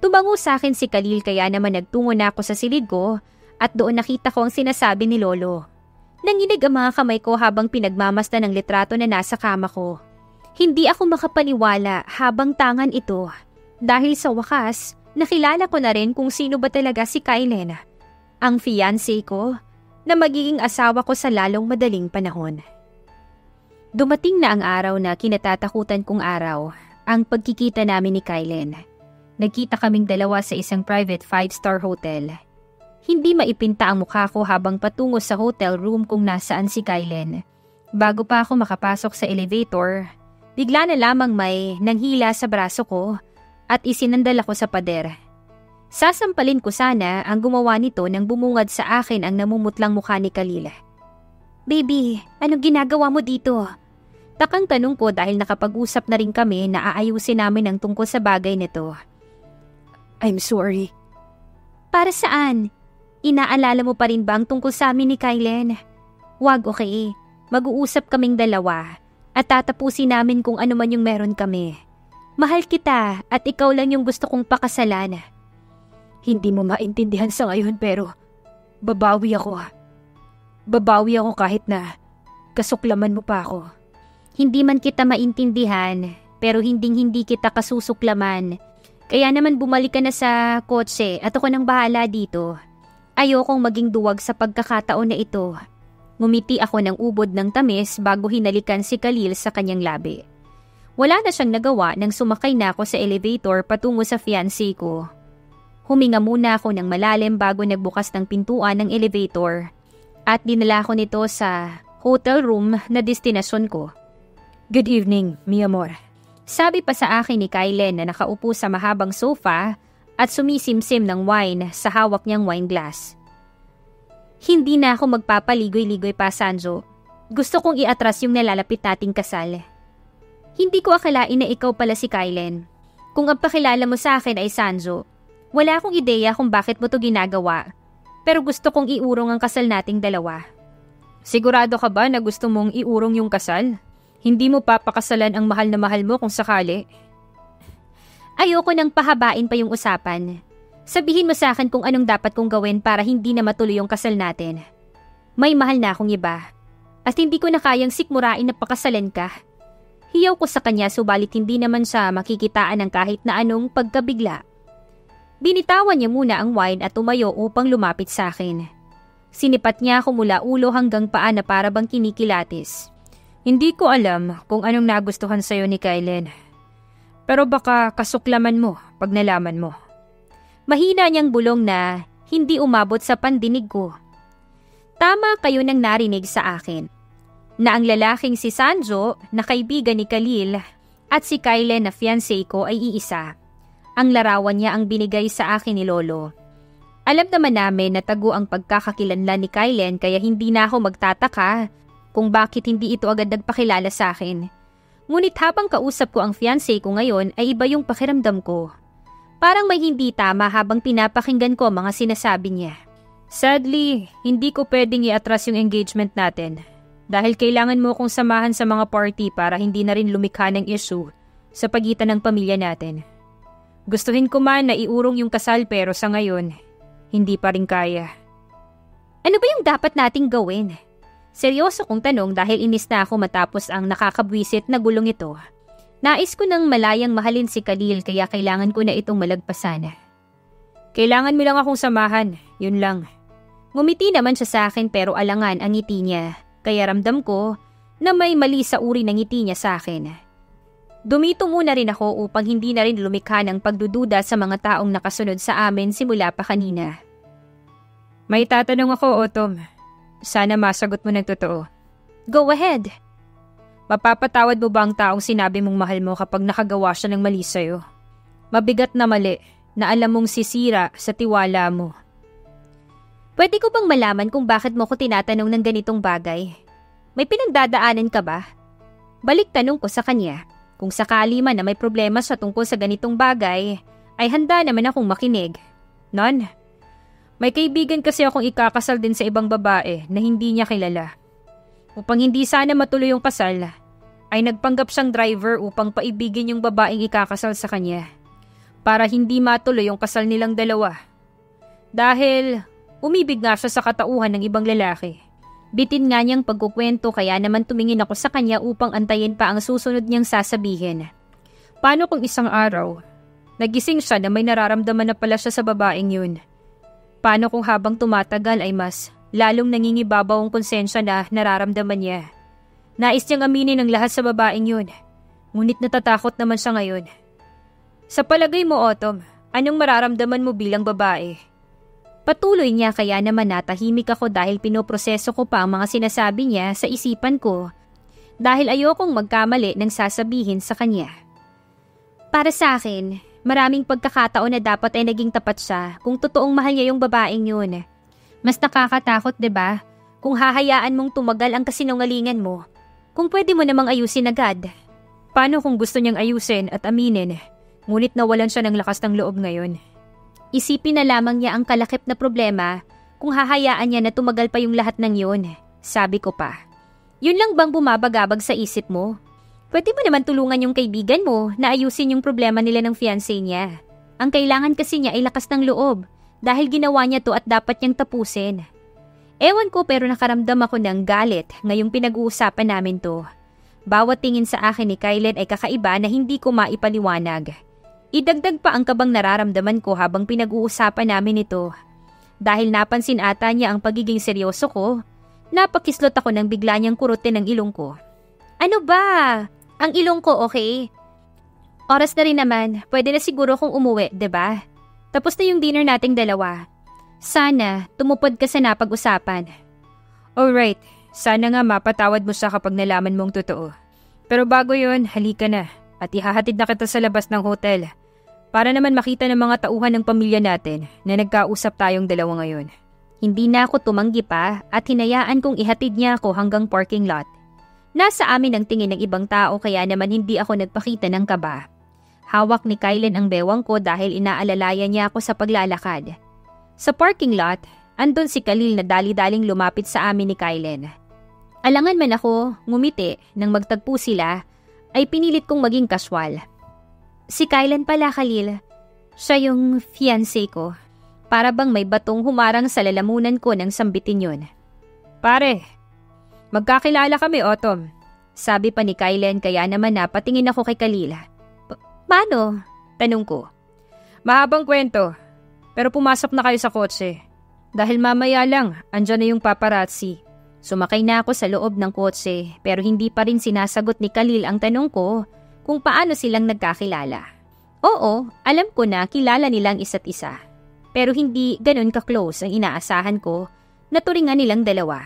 Tumango sa akin si Khalil kaya naman nagtungo na ako sa silid ko at doon nakita ko ang sinasabi ni Lolo. Nanginig ang mga kamay ko habang pinagmamasdan ng litrato na nasa kama ko. Hindi ako makapaniwala habang tangan ito dahil sa wakas nakilala ko na rin kung sino ba talaga si Kylen, ang fiancé ko na magiging asawa ko sa lalong madaling panahon. Dumating na ang araw na kinatatakutan kong araw, ang pagkikita namin ni Kylen. Nagkita kaming dalawa sa isang private 5-star hotel. Hindi maipinta ang mukha ko habang patungo sa hotel room kung nasaan si Kylen. Bago pa ako makapasok sa elevator, bigla na lamang may nanghila sa braso ko at isinandal ako sa pader. Sasampalin ko sana ang gumawa nito nang bumungad sa akin ang namumutlang mukha ni Khalil. "Baby, anong ginagawa mo dito?" Takang tanong ko dahil nakapag-usap na rin kami na aayusin namin ang tungkol sa bagay nito. "I'm sorry." "Para saan? Inaalala mo pa rin ba ang tungkol sa amin ni Kylen?" "Wag, okay. Mag-uusap kaming dalawa at tatapusin namin kung ano man yung meron kami. Mahal kita at ikaw lang yung gusto kong pakasalan." "Hindi mo maintindihan sa ngayon pero babawi ako. Babawi ako kahit na kasuklaman mo pa ako." "Hindi man kita maintindihan pero hindi kita kasusuklaman. Kaya naman bumalik ka na sa kotse at ako nang bahala dito. Ayokong maging duwag sa pagkakataon na ito." Ngumiti ako ng ubod ng tamis bago hinalikan si Khalil sa kanyang labi. Wala na siyang nagawa nang sumakay na ako sa elevator patungo sa fiancé ko. Huminga muna ako ng malalim bago nagbukas ng pintuan ng elevator at dinala ko nito sa hotel room na destinasyon ko. "Good evening, mi amor." Sabi pa sa akin ni Kylen na nakaupo sa mahabang sofa at sumisimsim ng wine sa hawak niyang wine glass. "Hindi na ako magpapaligoy-ligoy pa, Sanjo. Gusto kong iatras yung nalalapit nating kasal." "Hindi ko akalain na ikaw pala si Kylen. Kung ang pakilala mo sa akin ay Sanjo, wala akong ideya kung bakit mo to ginagawa. Pero gusto kong iurong ang kasal nating dalawa." "Sigurado ka ba na gusto mong iurong yung kasal? Hindi mo papakasalan ang mahal na mahal mo kung sakali?" "Ayoko nang pahabain pa yung usapan. Sabihin mo sa akin kung anong dapat kong gawin para hindi na matuloy yung kasal natin. May mahal na akong iba. At hindi ko na kayang sikmurain na pakasalan ka. Hiyaw ko sa kanya subalit hindi naman siya makikitaan ng kahit na anong pagkabigla." Binitawan niya muna ang wine at tumayo upang lumapit sa akin. Sinipat niya ako mula ulo hanggang paa na para bang kinikilatis. "Hindi ko alam kung anong nagustuhan sa'yo ni Kylen. Pero baka kasuklaman mo pag nalaman mo." Mahina niyang bulong na hindi umabot sa pandinig ko. Tama kayo nang narinig sa akin. Na ang lalaking si Sanjo na kaibigan ni Khalil at si Kylen na fiancé ko ay iisa. Ang larawan niya ang binigay sa akin ni Lolo. Alam naman namin na tago ang pagkakakilanlan ni Kylen kaya hindi na ako magtataka kung bakit hindi ito agad nagpakilala sa akin. Ngunit habang kausap ko ang fiancé ko ngayon ay iba yung pakiramdam ko. Parang may hindi tama habang pinapakinggan ko mga sinasabi niya. "Sadly, hindi ko pwedeng i-atras yung engagement natin. Dahil kailangan mo kong samahan sa mga party para hindi na rin lumikha ng issue sa pagitan ng pamilya natin. Gustuhin ko man na iurong yung kasal pero sa ngayon, hindi pa rin kaya." "Ano ba yung dapat nating gawin?" Seryoso kong tanong dahil inis na ako matapos ang nakakabwisit na gulong ito. Nais ko nang malayang mahalin si Khalil kaya kailangan ko na itong malagpasan. "Kailangan mo lang akong samahan, yun lang." Ngumiti naman siya sa akin pero alangan ang ngiti niya, kaya ramdam ko na may mali sa uri ng ngiti niya sa akin. Dumito muna rin ako upang hindi na rin lumikha ng pagdududa sa mga taong nakasunod sa amin simula pa kanina. "May tatanong ako, Autumn. Sana masagot mo ng totoo." "Go ahead." "Mapapatawad mo ba ang taong sinabi mong mahal mo kapag nakagawa siya ng mali sa'yo? Mabigat na mali na alam mong sisira sa tiwala mo." "Pwede ko bang malaman kung bakit mo ko tinatanong ng ganitong bagay? May pinagdadaanan ka ba?" Balik tanong ko sa kanya. Kung sakali man na may problema sa tungkol sa ganitong bagay, ay handa naman akong makinig. "None. May kaibigan kasi akong ikakasal din sa ibang babae na hindi niya kilala. Upang hindi sana matuloy yung kasal, ay nagpanggap siyang driver upang paibigin yung babaeng ikakasal sa kanya. para hindi matuloy yung kasal nilang dalawa. Dahil umibig nga siya sa katauhan ng ibang lalaki. Bitin nga niyang pagkukwento kaya naman tumingin ako sa kanya upang antayin pa ang susunod niyang sasabihin. Paano kung isang araw, nagising siya na may nararamdaman na pala siya sa babaeng yun? Paano kung habang tumatagal ay mas lalong nangingibabaw ang konsensya na nararamdaman niya? Nais niyang aminin ang lahat sa babaeng yun, ngunit natatakot naman siya ngayon. Sa palagay mo, Autumn, anong mararamdaman mo bilang babae? Patuloy niya kaya naman natahimik ako dahil pinoproseso ko pa ang mga sinasabi niya sa isipan ko dahil ayokong magkamali ng sasabihin sa kanya. Para sa akin, maraming pagkakataon na dapat ay naging tapat siya kung totoong mahal niya yung babaeng yun. Mas nakakatakot, 'di ba? Kung hahayaan mong tumagal ang kasinungalingan mo, kung pwede mo namang ayusin agad. Paano kung gusto niyang ayusin at aminin, ngunit nawalan siya ng lakas ng loob ngayon? Isipin na lamang niya ang kalakip na problema kung hahayaan niya na tumagal pa yung lahat ng yun, sabi ko pa. Yun lang bang bumabagabag sa isip mo? Pwede mo naman tulungan yung kaibigan mo na ayusin yung problema nila ng fiancé niya. Ang kailangan kasi niya ay lakas ng loob dahil ginawa niya to at dapat niyang tapusin. Ewan ko pero nakaramdam ako ng galit ngayong pinag-uusapan namin to. Bawat tingin sa akin ni Kylen ay kakaiba na hindi ko maipaliwanag. Idagdag pa ang kabang nararamdaman ko habang pinag-uusapan namin ito. Dahil napansin ata niya ang pagiging seryoso ko, napakislot ako nang bigla niyang kurutin ang ilong ko. Ano ba? Ang ilong ko okay? Oras na rin naman, pwede na siguro kung umuwi, 'di ba? Tapos na yung dinner nating dalawa. Sana tumupad ka sa napag-usapan. Alright, sana nga mapatawad mo siya kapag nalaman mong totoo. Pero bago yun, halika na at ihahatid na kita sa labas ng hotel. Para naman makita ng mga tauhan ng pamilya natin na nagkausap tayong dalawa ngayon. Hindi na ako tumanggi pa at hinayaan kong ihatid niya ako hanggang parking lot. Nasa amin ang tingin ng ibang tao kaya naman hindi ako nagpakita ng kaba. Hawak ni Kylen ang bewang ko dahil inaalalayan niya ako sa paglalakad. Sa parking lot, andun si Khalil na dali-daling lumapit sa amin ni Kylen. Alangan man ako ngumiti nang magtagpo sila ay pinilit kong maging casual. Si Kylen pala, Khalil. Siya yung fiancé ko. Para bang may batong humarang sa lalamunan ko nang sambitin yun. Pare, magkakilala kami, Autumn. Sabi pa ni Kylen kaya naman napatingin ako kay Khalil. Paano? Tanong ko. Mahabang kwento, pero pumasok na kayo sa kotse. Dahil mamaya lang, andyan na yung paparazzi. Sumakay na ako sa loob ng kotse pero hindi pa rin sinasagot ni Khalil ang tanong ko kung paano silang nagkakilala. Oo, alam ko na kilala nilang isa't isa. Pero hindi ganun ka-close ang inaasahan ko na turingan nilang dalawa.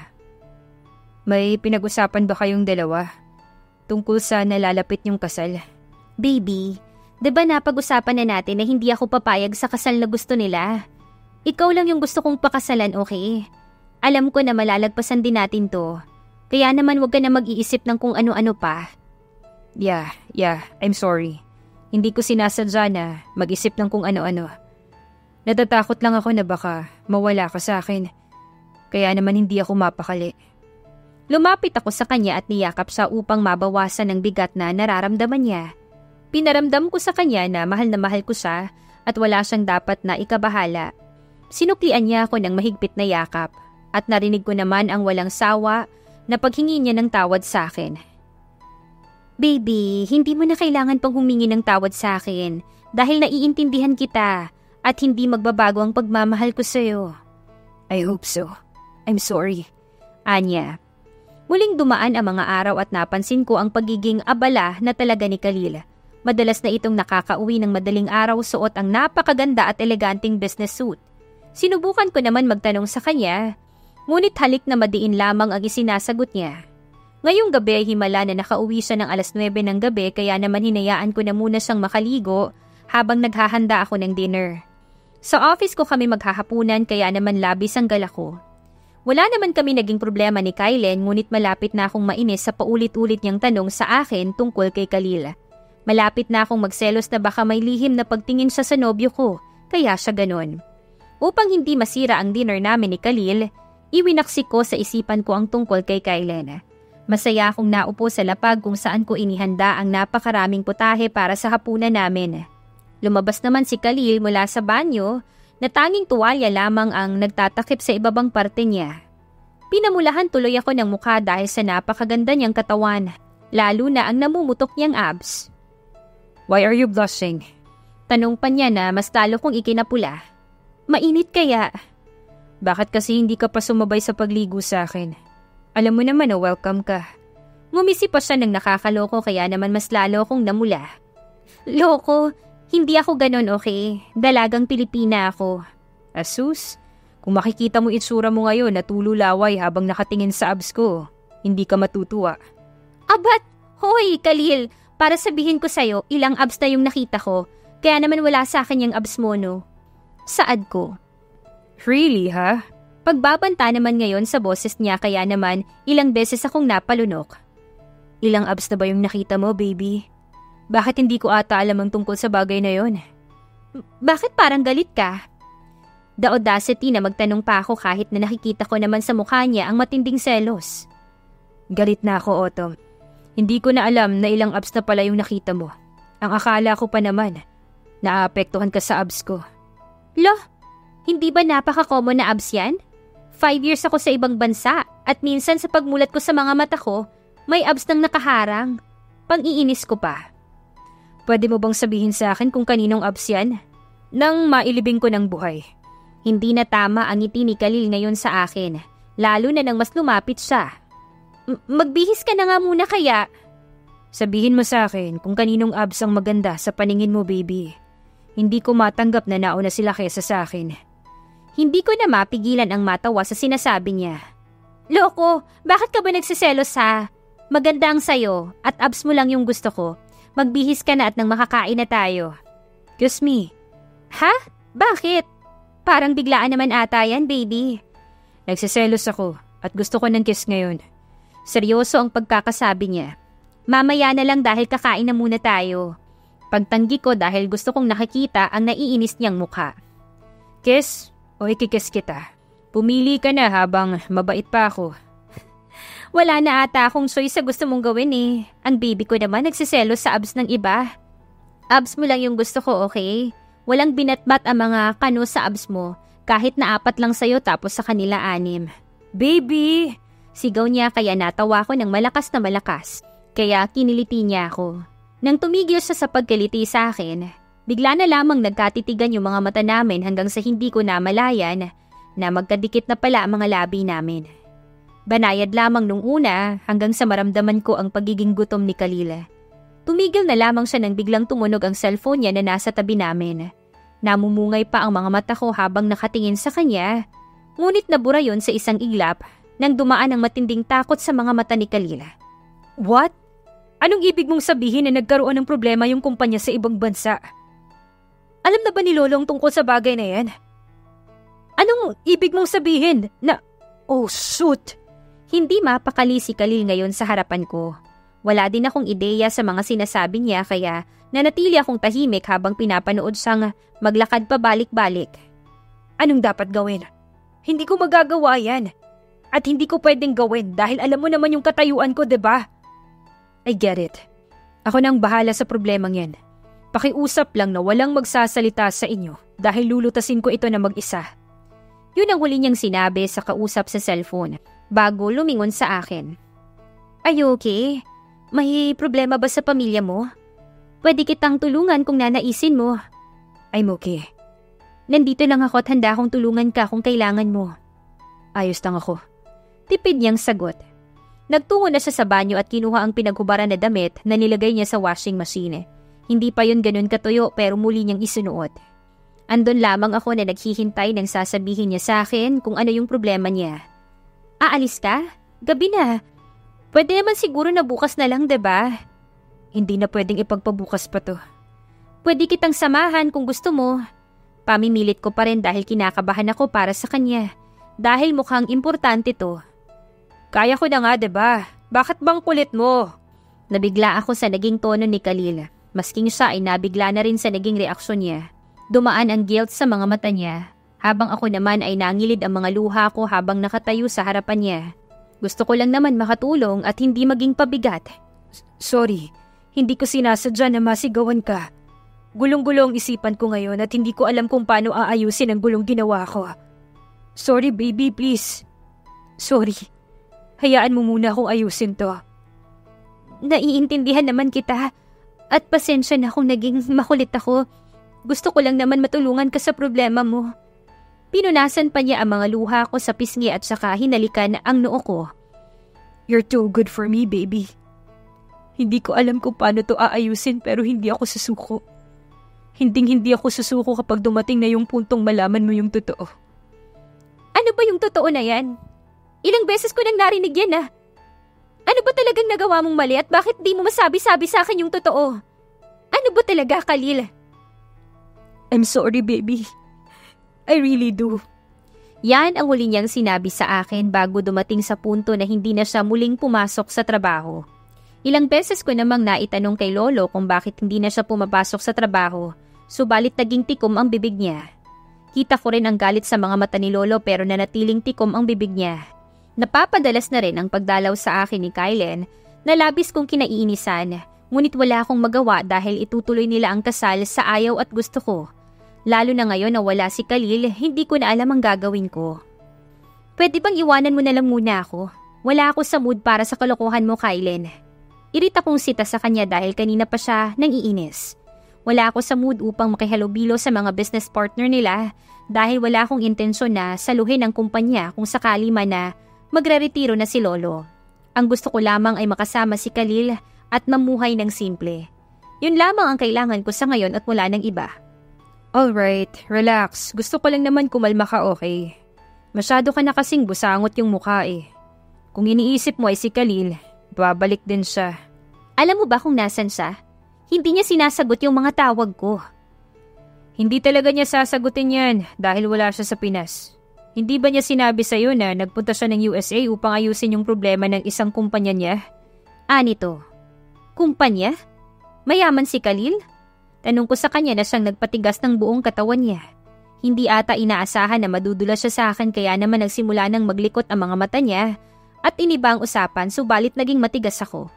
May pinag-usapan ba kayong dalawa? Tungkol sa nalalapit niyong kasal? Baby, 'di ba napag-usapan na natin na hindi ako papayag sa kasal na gusto nila? Ikaw lang yung gusto kong pakasalan, okay? Alam ko na malalagpasan din natin to. Kaya naman wag ka na mag-iisip ng kung ano-ano pa. Yeah, I'm sorry. Hindi ko sinasadya na mag-isip ng kung ano-ano. Natatakot lang ako na baka mawala ka sa akin. Kaya naman hindi ako mapakali. Lumapit ako sa kanya at niyakap siya upang mabawasan ang bigat na nararamdaman niya. Pinaramdam ko sa kanya na mahal ko siya at wala siyang dapat na ikabahala. Sinuklian niya ako ng mahigpit na yakap at narinig ko naman ang walang sawa na paghingi niya ng tawad sa akin. Baby, hindi mo na kailangan pang humingi ng tawad sa akin dahil naiintindihan kita at hindi magbabago ang pagmamahal ko sa'yo. I hope so. I'm sorry. Anya. Muling dumaan ang mga araw at napansin ko ang pagiging abala na talaga ni Khalil. Madalas na itong nakakauwi ng madaling araw suot ang napakaganda at eleganting business suit. Sinubukan ko naman magtanong sa kanya, ngunit halik na madiin lamang ang isinasagot niya. Ngayong gabi ay himala na nakauwi siya ng 9:00 ng gabi kaya naman hinayaan ko na muna siyang makaligo habang naghahanda ako ng dinner. Sa office ko kami maghahapunan kaya naman labis ang gala ko. Wala naman kami naging problema ni Kylen ngunit malapit na akong mainis sa paulit-ulit niyang tanong sa akin tungkol kay Khalil. Malapit na akong magselos na baka may lihim na pagtingin siya sa nobyo ko kaya siya ganon. Upang hindi masira ang dinner namin ni Khalil, iwinaksik ko sa isipan ko ang tungkol kay Kylen. Masaya akong naupo sa lapag kung saan ko inihanda ang napakaraming putahe para sa hapunan namin. Lumabas naman si Khalil mula sa banyo na tanging tuwalya lamang ang nagtatakip sa ibabang parte niya. Pinamulahan tuloy ako ng mukha dahil sa napakaganda niyang katawan, lalo na ang namumutok niyang abs. Why are you blushing? Tanong pa niya na mas lalo kong ikinapula. Mainit kaya? Bakit kasi hindi ka pa sumabay sa pagligo sa akin? Alam mo naman na welcome ka. Ngumisi pa siya ng nakakaloko kaya naman mas lalo akong namula. Loko, hindi ako ganon, okay? Dalagang Pilipina ako. Asus, kung makikita mo itsura mo ngayon na tululaway habang nakatingin sa abs ko, hindi ka matutuwa. Abat! Hoy, Khalil! Para sabihin ko sa'yo, ilang abs na yung nakita ko, kaya naman wala sa akin yung abs mo, no? Saad ko. Really, ha? Pagbabanta naman ngayon sa boses niya kaya naman ilang beses akong napalunok. Ilang abs na ba yung nakita mo, baby? Bakit hindi ko ata alam ang tungkol sa bagay na yon? Bakit parang galit ka? The audacity na magtanong pa ako kahit na nakikita ko naman sa mukha niya ang matinding selos. Galit na ako, Autumn. Hindi ko na alam na ilang abs na pala yung nakita mo. Ang akala ko pa naman, naapektuhan ka sa abs ko. Loh, hindi ba napaka-common na abs yan? 5 years ako sa ibang bansa at minsan sa pagmulat ko sa mga mata ko, may abs nang nakaharang. Pang-iinis ko pa. Pwede mo bang sabihin sa akin kung kaninong abs yan? Nang mailibing ko ng buhay. Hindi na tama ang ngiti ni Khalil ngayon sa akin, lalo na nang mas lumapit siya. Magbihis ka na nga muna kaya. Sabihin mo sa akin kung kaninong abs ang maganda sa paningin mo, baby. Hindi ko matanggap na nauna sila kesa sa akin. Hindi ko na mapigilan ang matawa sa sinasabi niya. Loko, bakit ka ba nagsiselos ha? Maganda ang sayo at abs mo lang yung gusto ko. Magbihis ka na at nang makakain na tayo. Kiss me. Ha? Bakit? Parang biglaan naman ata yan, baby. Nagsiselos ako at gusto ko ng kiss ngayon. Seryoso ang pagkakasabi niya. Mamaya na lang dahil kakain na muna tayo. Pagtanggi ko dahil gusto kong nakikita ang naiinis niyang mukha. Kiss o ikikiss kita? Pumili ka na habang mabait pa ako. Wala na ata akong choice sa gusto mong gawin eh. Ang baby ko naman nagsiselos sa abs ng iba. Abs mo lang yung gusto ko, okay? Walang binatbat ang mga kano sa abs mo kahit na 4 lang sa'yo tapos sa kanila 6. Baby! Sigaw niya kaya natawa ko ng malakas na malakas. Kaya kiniliti niya ako. Nang tumigil siya sa pagkaliti sa akin, bigla na lamang nagkatitigan yung mga mata namin hanggang sa hindi ko namalayan na magkadikit na pala ang mga labi namin. Banayad lamang nung una hanggang sa maramdaman ko ang pagiging gutom ni Khalil. Tumigil na lamang siya nang biglang tumunog ang cellphone niya na nasa tabi namin. Namumungay pa ang mga mata ko habang nakatingin sa kanya, ngunit nabura yon sa isang iglap nang dumaan ang matinding takot sa mga mata ni Khalil. What? Anong ibig mong sabihin na nagkaroon ng problema yung kumpanya sa ibang bansa? Alam na ba ni Lolo ang tungkol sa bagay na yan? Anong ibig mong sabihin na... Oh, shoot! Hindi mapakali si Khalil ngayon sa harapan ko. Wala din akong ideya sa mga sinasabi niya kaya nanatili akong tahimik habang pinapanood siyang maglakad pa balik-balik. Anong dapat gawin? Hindi ko magagawa yan. At hindi ko pwedeng gawin dahil alam mo naman yung katayuan ko, diba? I get it. Ako nang bahala sa problemang yan. Pakiusap lang na walang magsasalita sa inyo dahil lulutasin ko ito na mag-isa. Yun ang huli niyang sinabi sa kausap sa cellphone bago lumingon sa akin. Are you okay? May problema ba sa pamilya mo? Pwede kitang tulungan kung nanaisin mo. I'm okay. Nandito lang ako at handa akong tulungan ka kung kailangan mo. Ayos lang ako. Tipid niyang sagot. Nagtungo na siya sa banyo at kinuha ang pinaghubaran na damit na nilagay niya sa washing machine. Hindi pa yun ganun katuyo pero muli niyang isunuot. Andun lamang ako na naghihintay nang sasabihin niya sa akin kung ano yung problema niya. Aalis ka? Gabi na. Pwede naman siguro na bukas na lang, diba? Hindi na pwedeng ipagpabukas pa to. Pwede kitang samahan kung gusto mo. Pamimilit ko pa rin dahil kinakabahan ako para sa kanya. Dahil mukhang importante to. Kaya ko na nga, diba? Bakit bang kulit mo? Nabigla ako sa naging tono ni Khalil. Masking siya ay nabigla na rin sa naging reaksyon niya. Dumaan ang guilt sa mga mata niya. Habang ako naman ay nangilid ang mga luha ko habang nakatayo sa harapan niya. Gusto ko lang naman makatulong at hindi maging pabigat. Sorry, hindi ko sinasadya na masigawan ka. Gulong-gulo ang isipan ko ngayon at hindi ko alam kung paano aayusin ang gulong ginawa ko. Sorry baby, please. Sorry. Hayaan mo muna akong ayusin to. Naiintindihan naman kita at pasensya na kung naging makulit ako. Gusto ko lang naman matulungan ka sa problema mo. Pinunasan pa niya ang mga luha ko sa pisngi at saka hinalikan ang noo ko. You're too good for me, baby. Hindi ko alam kung paano to aayusin pero hindi ako susuko. Hinding-hindi ako susuko kapag dumating na yung puntong malaman mo yung totoo. Ano ba yung totoo na yan? Ilang beses ko nang narinig yan Ano ba talagang nagawa mong mali at bakit di mo masabi-sabi sa akin yung totoo? Ano ba talaga, Khalil? I'm sorry, baby. I really do. Yan ang huli niyang sinabi sa akin bago dumating sa punto na hindi na siya muling pumasok sa trabaho. Ilang beses ko namang naitanong kay Lolo kung bakit hindi na siya pumapasok sa trabaho, subalit naging tikom ang bibig niya. Kita ko rin ang galit sa mga mata ni Lolo pero nanatiling tikom ang bibig niya. Napapadalas na rin ang pagdalaw sa akin ni Kylen na labis kong kinaiinisan, ngunit wala akong magawa dahil itutuloy nila ang kasal sa ayaw at gusto ko. Lalo na ngayon na wala si Khalil, hindi ko na alam ang gagawin ko. Pwede bang iwanan mo na lang muna ako? Wala ako sa mood para sa kalokohan mo, Kylen. Irita kong sita sa kanya dahil kanina pa siya nangiinis. Wala ako sa mood upang makihalubilo sa mga business partner nila dahil wala akong intensyon na saluhin ang kumpanya kung sakali man na magre-retiro na si Lolo. Ang gusto ko lamang ay makasama si Khalil at mamuhay ng simple. Yun lamang ang kailangan ko sa ngayon at wala ng iba. Alright, relax. Gusto ko lang naman kumalma ka, okay? Masyado ka na kasing busangot yung mukha Kung iniisip mo ay si Khalil, babalik din siya. Alam mo ba kung nasan siya? Hindi niya sinasagot yung mga tawag ko. Hindi talaga niya sasagutin yan dahil wala siya sa Pinas. Hindi ba niya sinabi sa'yo na nagpunta siya ng USA upang ayusin yung problema ng isang kumpanya niya? Nito? Kumpanya? Mayaman si Khalil? Tanong ko sa kanya na siyang nagpatigas ng buong katawan niya. Hindi ata inaasahan na madudulas siya sa akin kaya naman nagsimula nang maglikot ang mga mata niya at iniba ang usapan subalit naging matigas ako.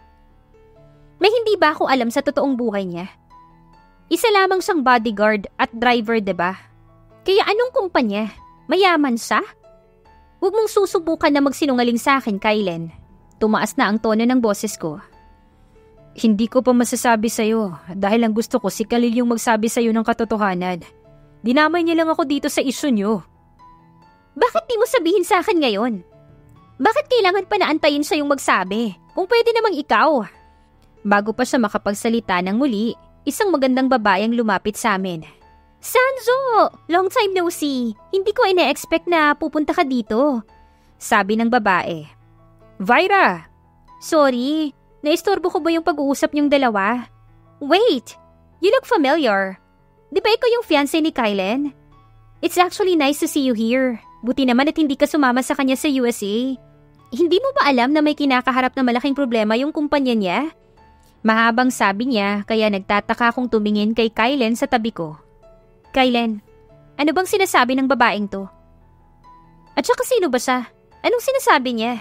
May hindi ba ako alam sa totoong buhay niya? Isa lamang siyang bodyguard at driver, diba? Kaya anong kumpanya? Mayaman siya? Huwag mong susubukan na magsinungaling sa akin, Kylen. Tumaas na ang tono ng boses ko. Hindi ko pa masasabi sa'yo dahil ang gusto ko si Khalil yung magsabi sa'yo ng katotohanan. Dinamay niya lang ako dito sa isyu niyo. Bakit di mo sabihin sa akin ngayon? Bakit kailangan pa naantayin siya yung magsabi? Kung pwede namang ikaw. Bago pa siya makapagsalita ng muli, isang magandang babaeng lumapit sa amin. Sanjo! Long time no see. Hindi ko ina-expect na pupunta ka dito. Sabi ng babae. Vyra! Sorry, naistorbo ko ba yung pag-uusap niyong dalawa? Wait! You look familiar. Di ba ikaw yung fiancé ni Kylen? It's actually nice to see you here. Buti naman at hindi ka sumama sa kanya sa USA. Hindi mo ba alam na may kinakaharap na malaking problema yung kumpanya niya? Mahabang sabi niya kaya nagtataka akong tumingin kay Kylen sa tabi ko. Kylen, ano bang sinasabi ng babaeng to? At saka sino ba siya? Anong sinasabi niya?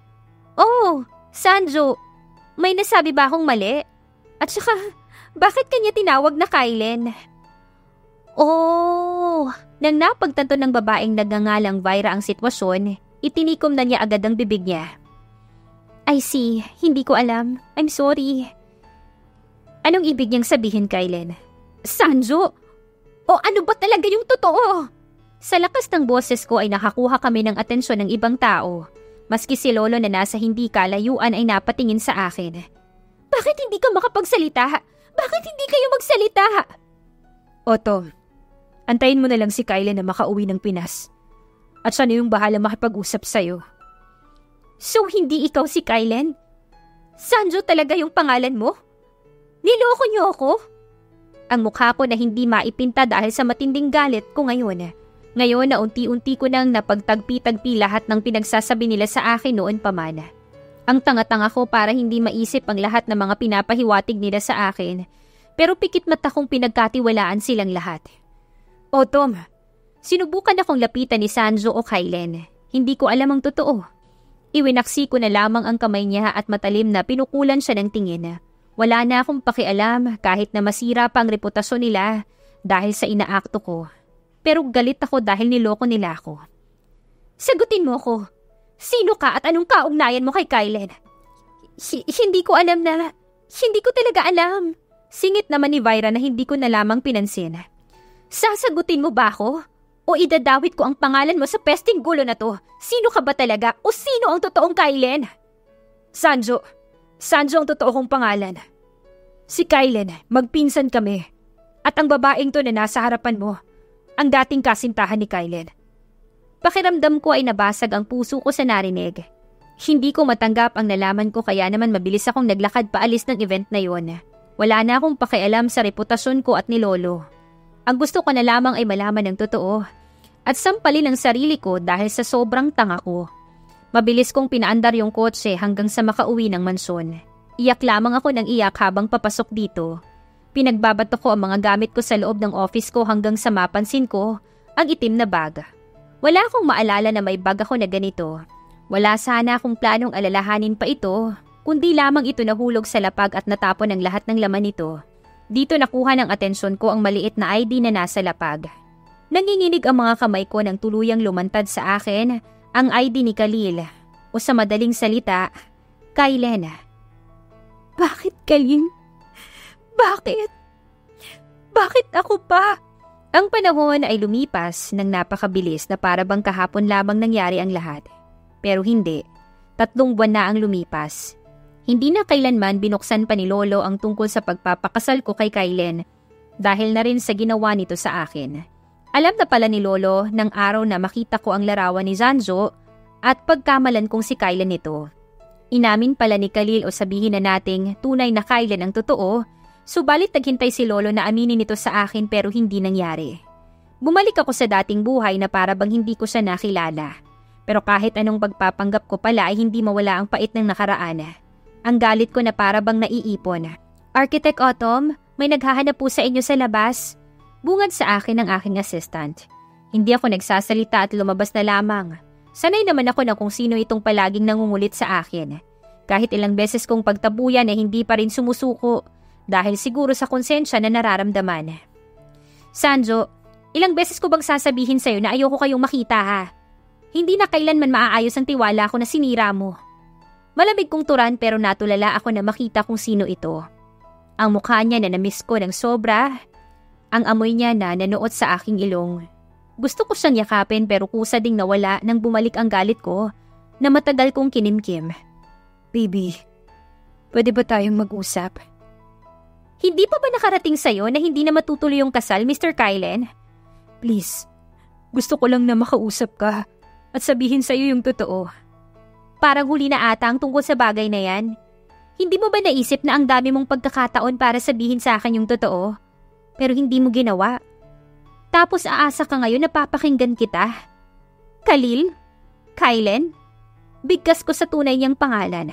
Oh, Sanjo, may nasabi ba akong mali? At saka, bakit kanya tinawag na Kylen? Oh, nang napagtanto ng babaeng nagngangalang Vyra ang sitwasyon, itinikom na niya agad ang bibig niya. I see, hindi ko alam. I'm sorry. Anong ibig niyang sabihin, Kylen? Sanjo! O ano ba talaga yung totoo? Sa lakas ng boses ko ay nakakuha kami ng atensyon ng ibang tao. Maski si Lolo na nasa hindi kalayuan ay napatingin sa akin. Bakit hindi ka makapagsalita? Bakit hindi kayo magsalita? Otto, antayin mo na lang si Kylen na makauwi ng Pinas. At siya na yung bahala makipag-usap sa'yo. So hindi ikaw si Kylen? Sanjo talaga yung pangalan mo? Niloko niyo ako? Ang mukha ko na hindi maipinta dahil sa matinding galit ko ngayon. Ngayon na unti-unti ko nang napagtagpi-tagpi lahat ng pinagsasabi nila sa akin noon pa man. Ang tanga-tanga ko para hindi maisip ang lahat ng mga pinapahiwatig nila sa akin. Pero pikit mata kong pinagkatiwalaan silang lahat. O Tom, sinubukan akong lapitan ni Sanjo o Kylen. Hindi ko alam ang totoo. Iwinaksi ko na lamang ang kamay niya at matalim na pinukulan siya ng tingin. Wala na akong pakialam kahit na masira pa ang reputasyon nila dahil sa inaakto ko. Pero galit ako dahil niloko nila ako. Sagutin mo ko. Sino ka at anong kaugnayan mo kay Kylen? Hindi ko alam na... Hindi ko talaga alam. Singit naman ni Vyra na hindi ko na lamang pinansin. Sasagutin mo ba ako? O idadawit ko ang pangalan mo sa pesting gulo na to? Sino ka ba talaga? O sino ang totoong Kylen? Sanjo. Sanjo ang totoo kong pangalan. Si Kylen, magpinsan kami. At ang babaeng to na nasa harapan mo, ang dating kasintahan ni Kylen. Pakiramdam ko ay nabasag ang puso ko sa narinig. Hindi ko matanggap ang nalaman ko kaya naman mabilis akong naglakad paalis ng event na yon. Wala na akong pakialam sa reputasyon ko at ni Lolo. Ang gusto ko na lamang ay malaman ng totoo at sampalin ang sarili ko dahil sa sobrang tanga ko. Mabilis kong pinaandar yung kotse hanggang sa makauwi ng mansyon. Iyak lamang ako ng iyak habang papasok dito. Pinagbabato ko ang mga gamit ko sa loob ng office ko hanggang sa mapansin ko ang itim na bag. Wala akong maalala na may bag ako na ganito. Wala sana akong planong alalahanin pa ito, kundi lamang ito nahulog sa lapag at natapon ang lahat ng laman nito. Dito nakuha ng atensyon ko ang maliit na ID na nasa lapag. Nanginginig ang mga kamay ko nang tuluyang lumantad sa akin ang ID ni Khalil, o sa madaling salita, Kylen. Bakit, Khalil? Bakit? Bakit ako pa? Ang panahon ay lumipas ng napakabilis na para bang kahapon lamang nangyari ang lahat. Pero hindi, 3 buwan na ang lumipas. Hindi na kailanman binuksan pa ni Lolo ang tungkol sa pagpapakasal ko kay Kylen dahil na rin sa ginawa nito sa akin. Alam na pala ni Lolo ng araw na makita ko ang larawan ni Sanjo at pagkamalan kong si Kylen nito. Inamin pala ni Khalil o sabihin na nating tunay na Kylen ang totoo, subalit naghintay si Lolo na aminin nito sa akin pero hindi nangyari. Bumalik ako sa dating buhay na para bang hindi ko siya nakilala. Pero kahit anong pagpapanggap ko pala ay hindi mawala ang pait ng nakaraan. Ang galit ko na para bang naiipon. Architect Autumn, may naghahanap po sa inyo sa labas. Bungad sa akin ng aking assistant. Hindi ako nagsasalita at lumabas na lamang. Sanay naman ako na kung sino itong palaging nangungulit sa akin. Kahit ilang beses kong pagtabuyan ay hindi pa rin sumusuko dahil siguro sa konsensya na nararamdaman. Sanjo, ilang beses ko bang sasabihin sa'yo na ayoko kayong makita ha? Hindi na kailanman maaayos ang tiwala ko na sinira mo. Malamig kong turan pero natulala ako na makita kung sino ito. Ang mukha niya na namiss ko ng sobra. Ang amoy niya na nanuot sa aking ilong. Gusto ko siyang yakapin pero kusa ding nawala nang bumalik ang galit ko na matagal kong kinimkim. Baby, pwede ba tayong mag-usap? Hindi pa ba nakarating sa'yo na hindi na matutuloy yung kasal, Mr. Kylen? Please, gusto ko lang na makausap ka. At sabihin sa'yo yung totoo. Parang huli na ata ang tungkol sa bagay na yan. Hindi mo ba naisip na ang dami mong pagkakataon para sabihin sa akin yung totoo? Pero hindi mo ginawa. Tapos aasa ka ngayon na papakinggan kita? Khalil? Kylen? Bigkas ko sa tunay niyang pangalan.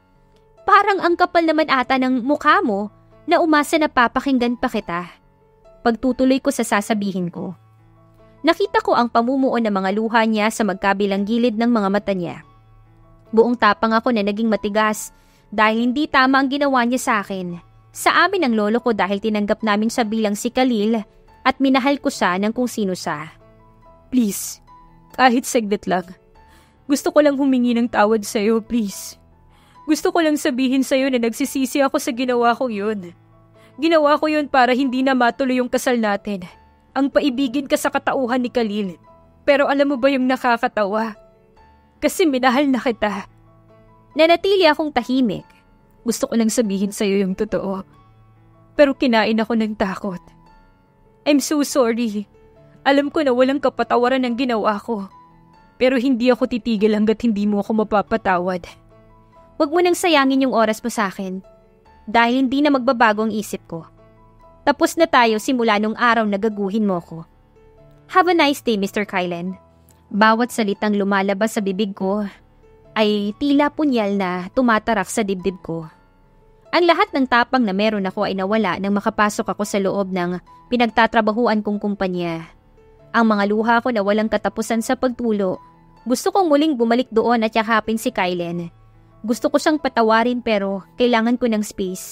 Parang ang kapal naman ata ng mukha mo na umasa na papakinggan pa kita. Pagtutuloy ko sa sasabihin ko. Nakita ko ang pamumuo ng mga luha niya sa magkabilang gilid ng mga mata niya. Buong tapang ako na naging matigas dahil hindi tama ang ginawa niya sa akin. Sa amin ng lolo ko dahil tinanggap namin siya bilang si Khalil at minahal ko siya ng kung sino siya. Please, kahit saglit lang. Gusto ko lang humingi ng tawad sa'yo, please. Gusto ko lang sabihin sa'yo na nagsisisi ako sa ginawa ko yun. Ginawa ko yun para hindi na matuloy yung kasal natin. Ang paibigin ka sa katauhan ni Khalil. Pero alam mo ba yung nakakatawa? Kasi minahal na kita. Nanatili akong tahimik. Gusto ko lang sabihin sa'yo yung totoo. Pero kinain ako ng takot. I'm so sorry. Alam ko na walang kapatawaran ang ginawa ko. Pero hindi ako titigil hanggat hindi mo ako mapapatawad. Huwag mo nang sayangin yung oras mo sa akin. Dahil hindi na magbabago ang isip ko. Tapos na tayo simula nung araw na gaguhin mo ko. Have a nice day, Mr. Kylen. Bawat salitang lumalabas sa bibig ko ay tila punyal na tumatarak sa dibdib ko. Ang lahat ng tapang na meron ako ay nawala nang makapasok ako sa loob ng pinagtatrabahuan kong kumpanya. Ang mga luha ko na walang katapusan sa pagtulo. Gusto kong muling bumalik doon at yakapin si Kylen. Gusto ko siyang patawarin pero kailangan ko ng space.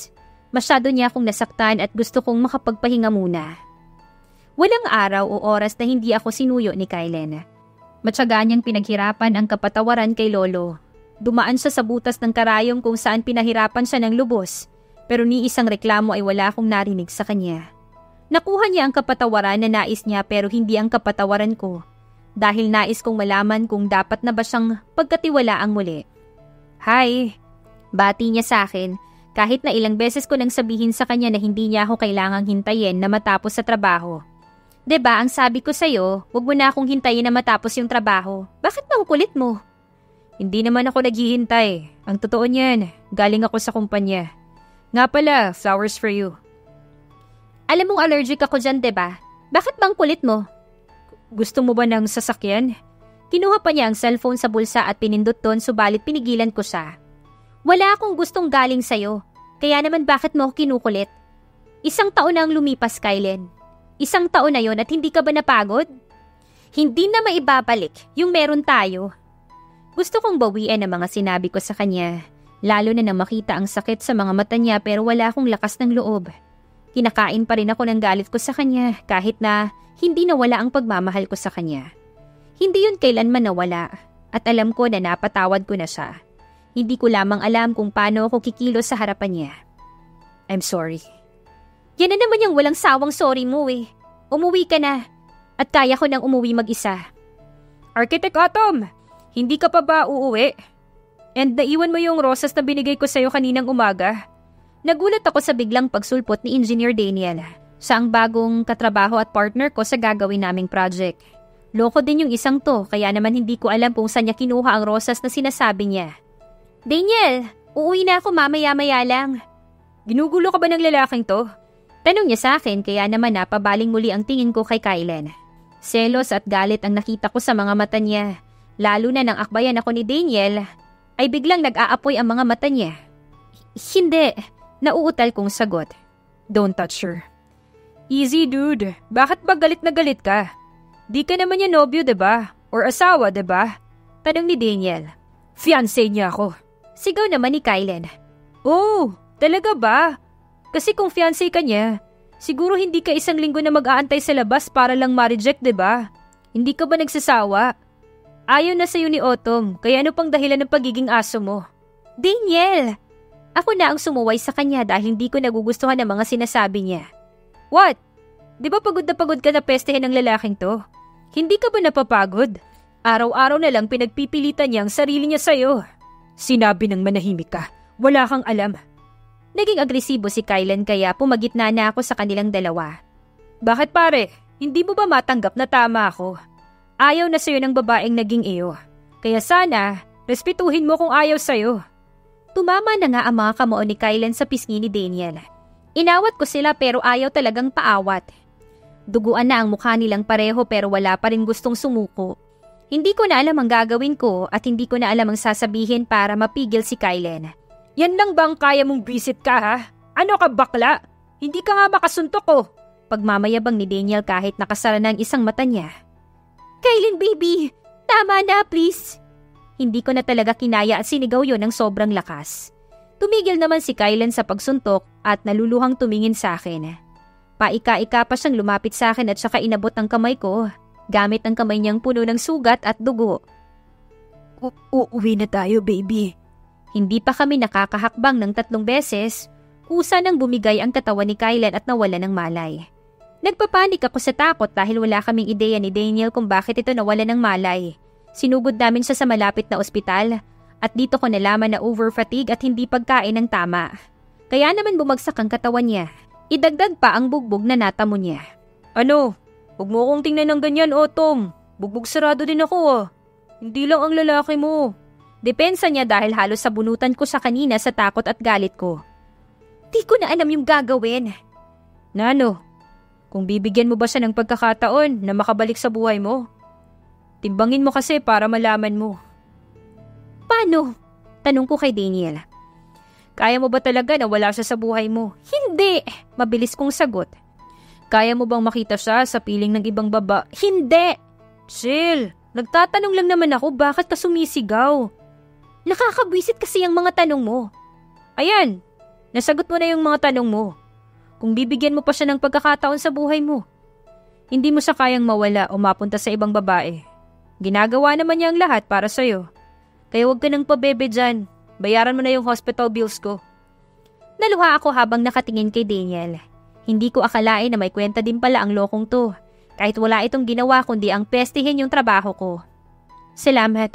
Masyado niya akong nasaktan at gusto kong makapagpahinga muna. Walang araw o oras na hindi ako sinuyo ni Kylen. Matyaga niyang pinaghirapan ang kapatawaran kay Lolo. Dumaan siya sa butas ng karayom kung saan pinahirapan siya ng lubos, pero ni isang reklamo ay wala akong narinig sa kanya. Nakuha niya ang kapatawaran na nais niya pero hindi ang kapatawaran ko, dahil nais kong malaman kung dapat na ba siyang pagkatiwalaang muli. Hi! Bati niya sa akin. Kahit na ilang beses ko nang sabihin sa kanya na hindi niya ako kailangang hintayin na matapos sa trabaho. 'Di ba ang sabi ko sa'yo, huwag mo na akong hintayin na matapos yung trabaho. Bakit ba ang kulit mo? Hindi naman ako naghihintay. Ang totoo niyan, galing ako sa kumpanya. Nga pala, flowers for you. Alam mong allergic ako dyan, 'di ba? Bakit ba ang kulit mo? Gusto mo ba ng sasakyan? Kinuha pa niya ang cellphone sa bulsa at pinindot doon subalit pinigilan ko siya. Wala akong gustong galing sa'yo. Kaya naman bakit mo ako kinukulit? 1 taon na ang lumipas, Kylen. 1 taon na yon at hindi ka ba napagod? Hindi na maibabalik yung meron tayo. Gusto kong bawian ang mga sinabi ko sa kanya, lalo na nang makita ang sakit sa mga mata niya pero wala akong lakas ng loob. Kinakain pa rin ako ng galit ko sa kanya kahit na hindi nawala ang pagmamahal ko sa kanya. Hindi yun kailanman nawala at alam ko na napatawad ko na siya. Hindi ko lamang alam kung paano ako kikilos sa harapan niya. I'm sorry. Yan na naman yung walang sawang sorry mo eh. Umuwi ka na. At kaya ko nang umuwi mag-isa. Architect Atom, hindi ka pa ba uuwi? And naiwan mo yung rosas na binigay ko sa'yo kaninang umaga? Nagulat ako sa biglang pagsulpot ni Engineer Daniel. Siya ang bagong katrabaho at partner ko sa gagawin naming project. Loko din yung isang to, kaya naman hindi ko alam kung saan niya kinuha ang rosas na sinasabi niya. Daniel, uuwi na ako mamaya-maya lang. Ginugulo ka ba ng lalaking to? Tanong niya sa akin kaya naman napabaling muli ang tingin ko kay Kylen. Selos at galit ang nakita ko sa mga mata niya. Lalo na nang akbayan ako ni Daniel, ay biglang nag-aapoy ang mga mata niya. Hindi, nauutal kong sagot. Don't touch her. Easy dude, bakit ba galit na galit ka? Di ka naman niya nobyo, diba? Or asawa, diba? Tanong ni Daniel. Fiancé niya ako. Sigaw naman ni Kylen. Oh, talaga ba? Kasi kung fiancé ka niya, siguro hindi ka 1 linggo na mag-aantay sa labas para lang ma-reject, diba? Hindi ka ba nagsasawa? Ayaw na sa'yo ni Autumn, kaya ano pang dahilan ng pagiging aso mo? Daniel! Ako na ang sumuway sa kanya dahil hindi ko nagugustuhan ang mga sinasabi niya. What? Di ba pagod ka na pestehin ng lalaking to? Hindi ka ba napapagod? Araw-araw na lang pinagpipilitan niya ang sarili niya sa'yo. Sinabi ng manahimik ka, wala kang alam. Naging agresibo si Kylen kaya pumagitna na ako sa kanilang dalawa. Bakit pare? Hindi mo ba matanggap na tama ako? Ayaw na sa'yo ng babaeng naging iyo. Kaya sana, respetuhin mo kung ayaw sa'yo. Tumama na nga ang mga kamao ni Kylen sa pisngi ni Daniel. Inawat ko sila pero ayaw talagang paawat. Duguan na ang mukha nilang pareho pero wala pa rin gustong sumuko. Hindi ko na alam ang gagawin ko at hindi ko na alam ang sasabihin para mapigil si Kylen. Yan lang bang kaya mong visit ka ha? Ano ka bakla? Hindi ka nga makasuntok ko. Pagmamayabang ni Daniel kahit nakasara na ang isang mata niya. Kylen baby, tama na please. Hindi ko na talaga kinaya at sinigaw yon ng sobrang lakas. Tumigil naman si Kylen sa pagsuntok at naluluhang tumingin sa akin. Paika-ika pa siyang lumapit sa akin at saka inabot ang kamay ko. Gamit ang kamay niyang puno ng sugat at dugo. Uuwi na tayo, baby. Hindi pa kami nakakahakbang ng 3 beses, kusa nang bumigay ang katawan ni Kylen at nawala ng malay. Nagpapanik ako sa takot dahil wala kaming ideya ni Daniel kung bakit ito nawala ng malay. Sinugod namin siya sa malapit na ospital at dito ko nalaman na overfatigue at hindi pagkain ng tama. Kaya naman bumagsak ang katawan niya. Idagdag pa ang bugbog na natamo niya. Ano? Huwag mo akong tingnan ng ganyan, Autumn. Bugbog sarado din ako ah. Hindi lang ang lalaki mo. Depensa niya dahil halos sabunutan ko sa kanina sa takot at galit ko. Di ko na alam yung gagawin. Nano, kung bibigyan mo ba siya ng pagkakataon na makabalik sa buhay mo? Timbangin mo kasi para malaman mo. Paano? Tanong ko kay Daniel. Kaya mo ba talaga na wala siya sa buhay mo? Hindi! Mabilis kong sagot. Kaya mo bang makita siya sa piling ng ibang baba? Hindi! Chill! Nagtatanong lang naman ako bakit ka sumisigaw? Nakakabwisit kasi ang mga tanong mo. Ayan, Nasagot mo na yung mga tanong mo. Kung bibigyan mo pa siya ng pagkakataon sa buhay mo, hindi mo siya kayang mawala o mapunta sa ibang babae. Ginagawa naman niya ang lahat para sa'yo. Kaya huwag ka nang pabebe dyan. Bayaran mo na yung hospital bills ko. Naluha ako habang nakatingin kay Daniel. Hindi ko akalain na may kwenta din pala ang lokong to. Kahit wala itong ginawa kundi ang pestihin yung trabaho ko. Salamat.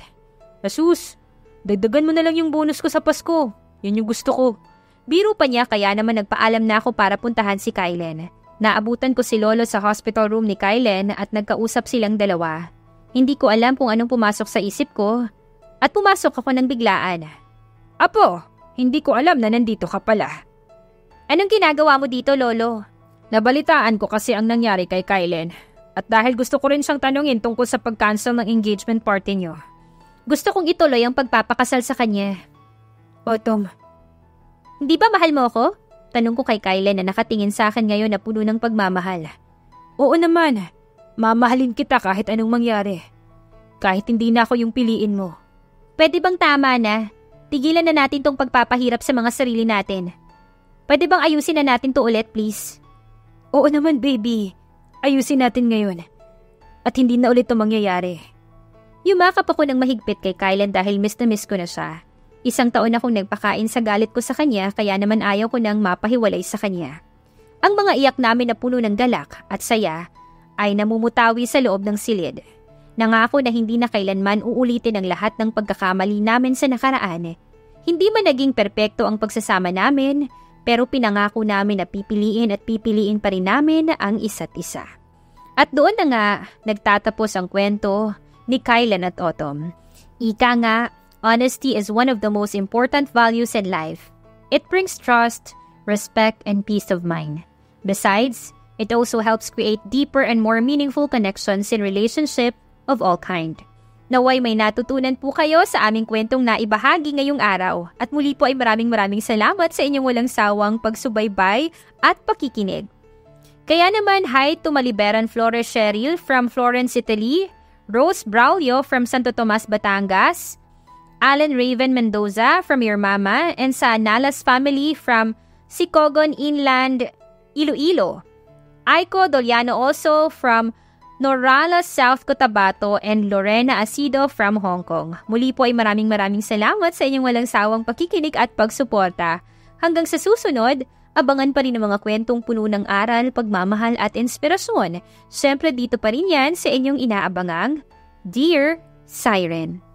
Asus, dagdagan mo na lang yung bonus ko sa Pasko. Yan yung gusto ko. Biro pa niya kaya naman nagpaalam na ako para puntahan si Kylen. Naabutan ko si Lolo sa hospital room ni Kylen at nagkausap silang dalawa. Hindi ko alam kung anong pumasok sa isip ko at pumasok ako ng biglaan. Apo, hindi ko alam na nandito ka pala. Anong ginagawa mo dito, Lolo? Nabalitaan ko kasi ang nangyari kay Kylen. At dahil gusto ko rin siyang tanungin tungkol sa pag-cancel ng engagement party niyo. Gusto kong ituloy ang pagpapakasal sa kanya. Tom, hindi ba mahal mo ako? Tanong ko kay Kylen na nakatingin sa akin ngayon na puno ng pagmamahal. Oo naman. Mamahalin kita kahit anong mangyari. Kahit hindi na ako yung piliin mo. Pwede bang tama na? Tigilan na natin tong pagpapahirap sa mga sarili natin. Pwede bang ayusin na natin to ulit, please? Oo naman, baby. Ayusin natin ngayon. At hindi na ulit ito mangyayari. Yumakap ako ng mahigpit kay Kylen dahil miss na miss ko na siya. Isang taon akong nagpakain sa galit ko sa kanya kaya naman ayaw ko nang mapahiwalay sa kanya. Ang mga iyak namin na puno ng galak at saya ay namumutawi sa loob ng silid. Nangako na hindi na kailanman uulitin ang lahat ng pagkakamali namin sa nakaraan. Hindi man naging perpekto ang pagsasama namin, pero pinangako namin na pipiliin pa rin namin ang isa't isa. At doon na nga nagtatapos ang kwento ni Kylen at Autumn. Ika nga, honesty is one of the most important values in life. It brings trust, respect, and peace of mind. Besides, it also helps create deeper and more meaningful connections in relationship of all kind. Naway may natutunan po kayo sa aming kwentong naibahagi ngayong araw at muli po ay maraming salamat sa inyong walang sawang pagsubaybay at pakikinig. Kaya naman, hi to Maliberan Flores Cheryl from Florence, Italy, Rose Braulio from Santo Tomas, Batangas, Alan Raven Mendoza from your mama, and sa Nalas family from Sicogon Inland, Iloilo. Aiko Doliano also from Norala, South Cotabato, and Lorena Asido from Hong Kong. Muli po ay maraming salamat sa inyong walang sawang pakikinig at pagsuporta. Hanggang sa susunod, abangan pa rin ang mga kwentong puno ng aral, pagmamahal at inspirasyon. Siyempre dito pa rin yan sa inyong inaabangang Dear Siren.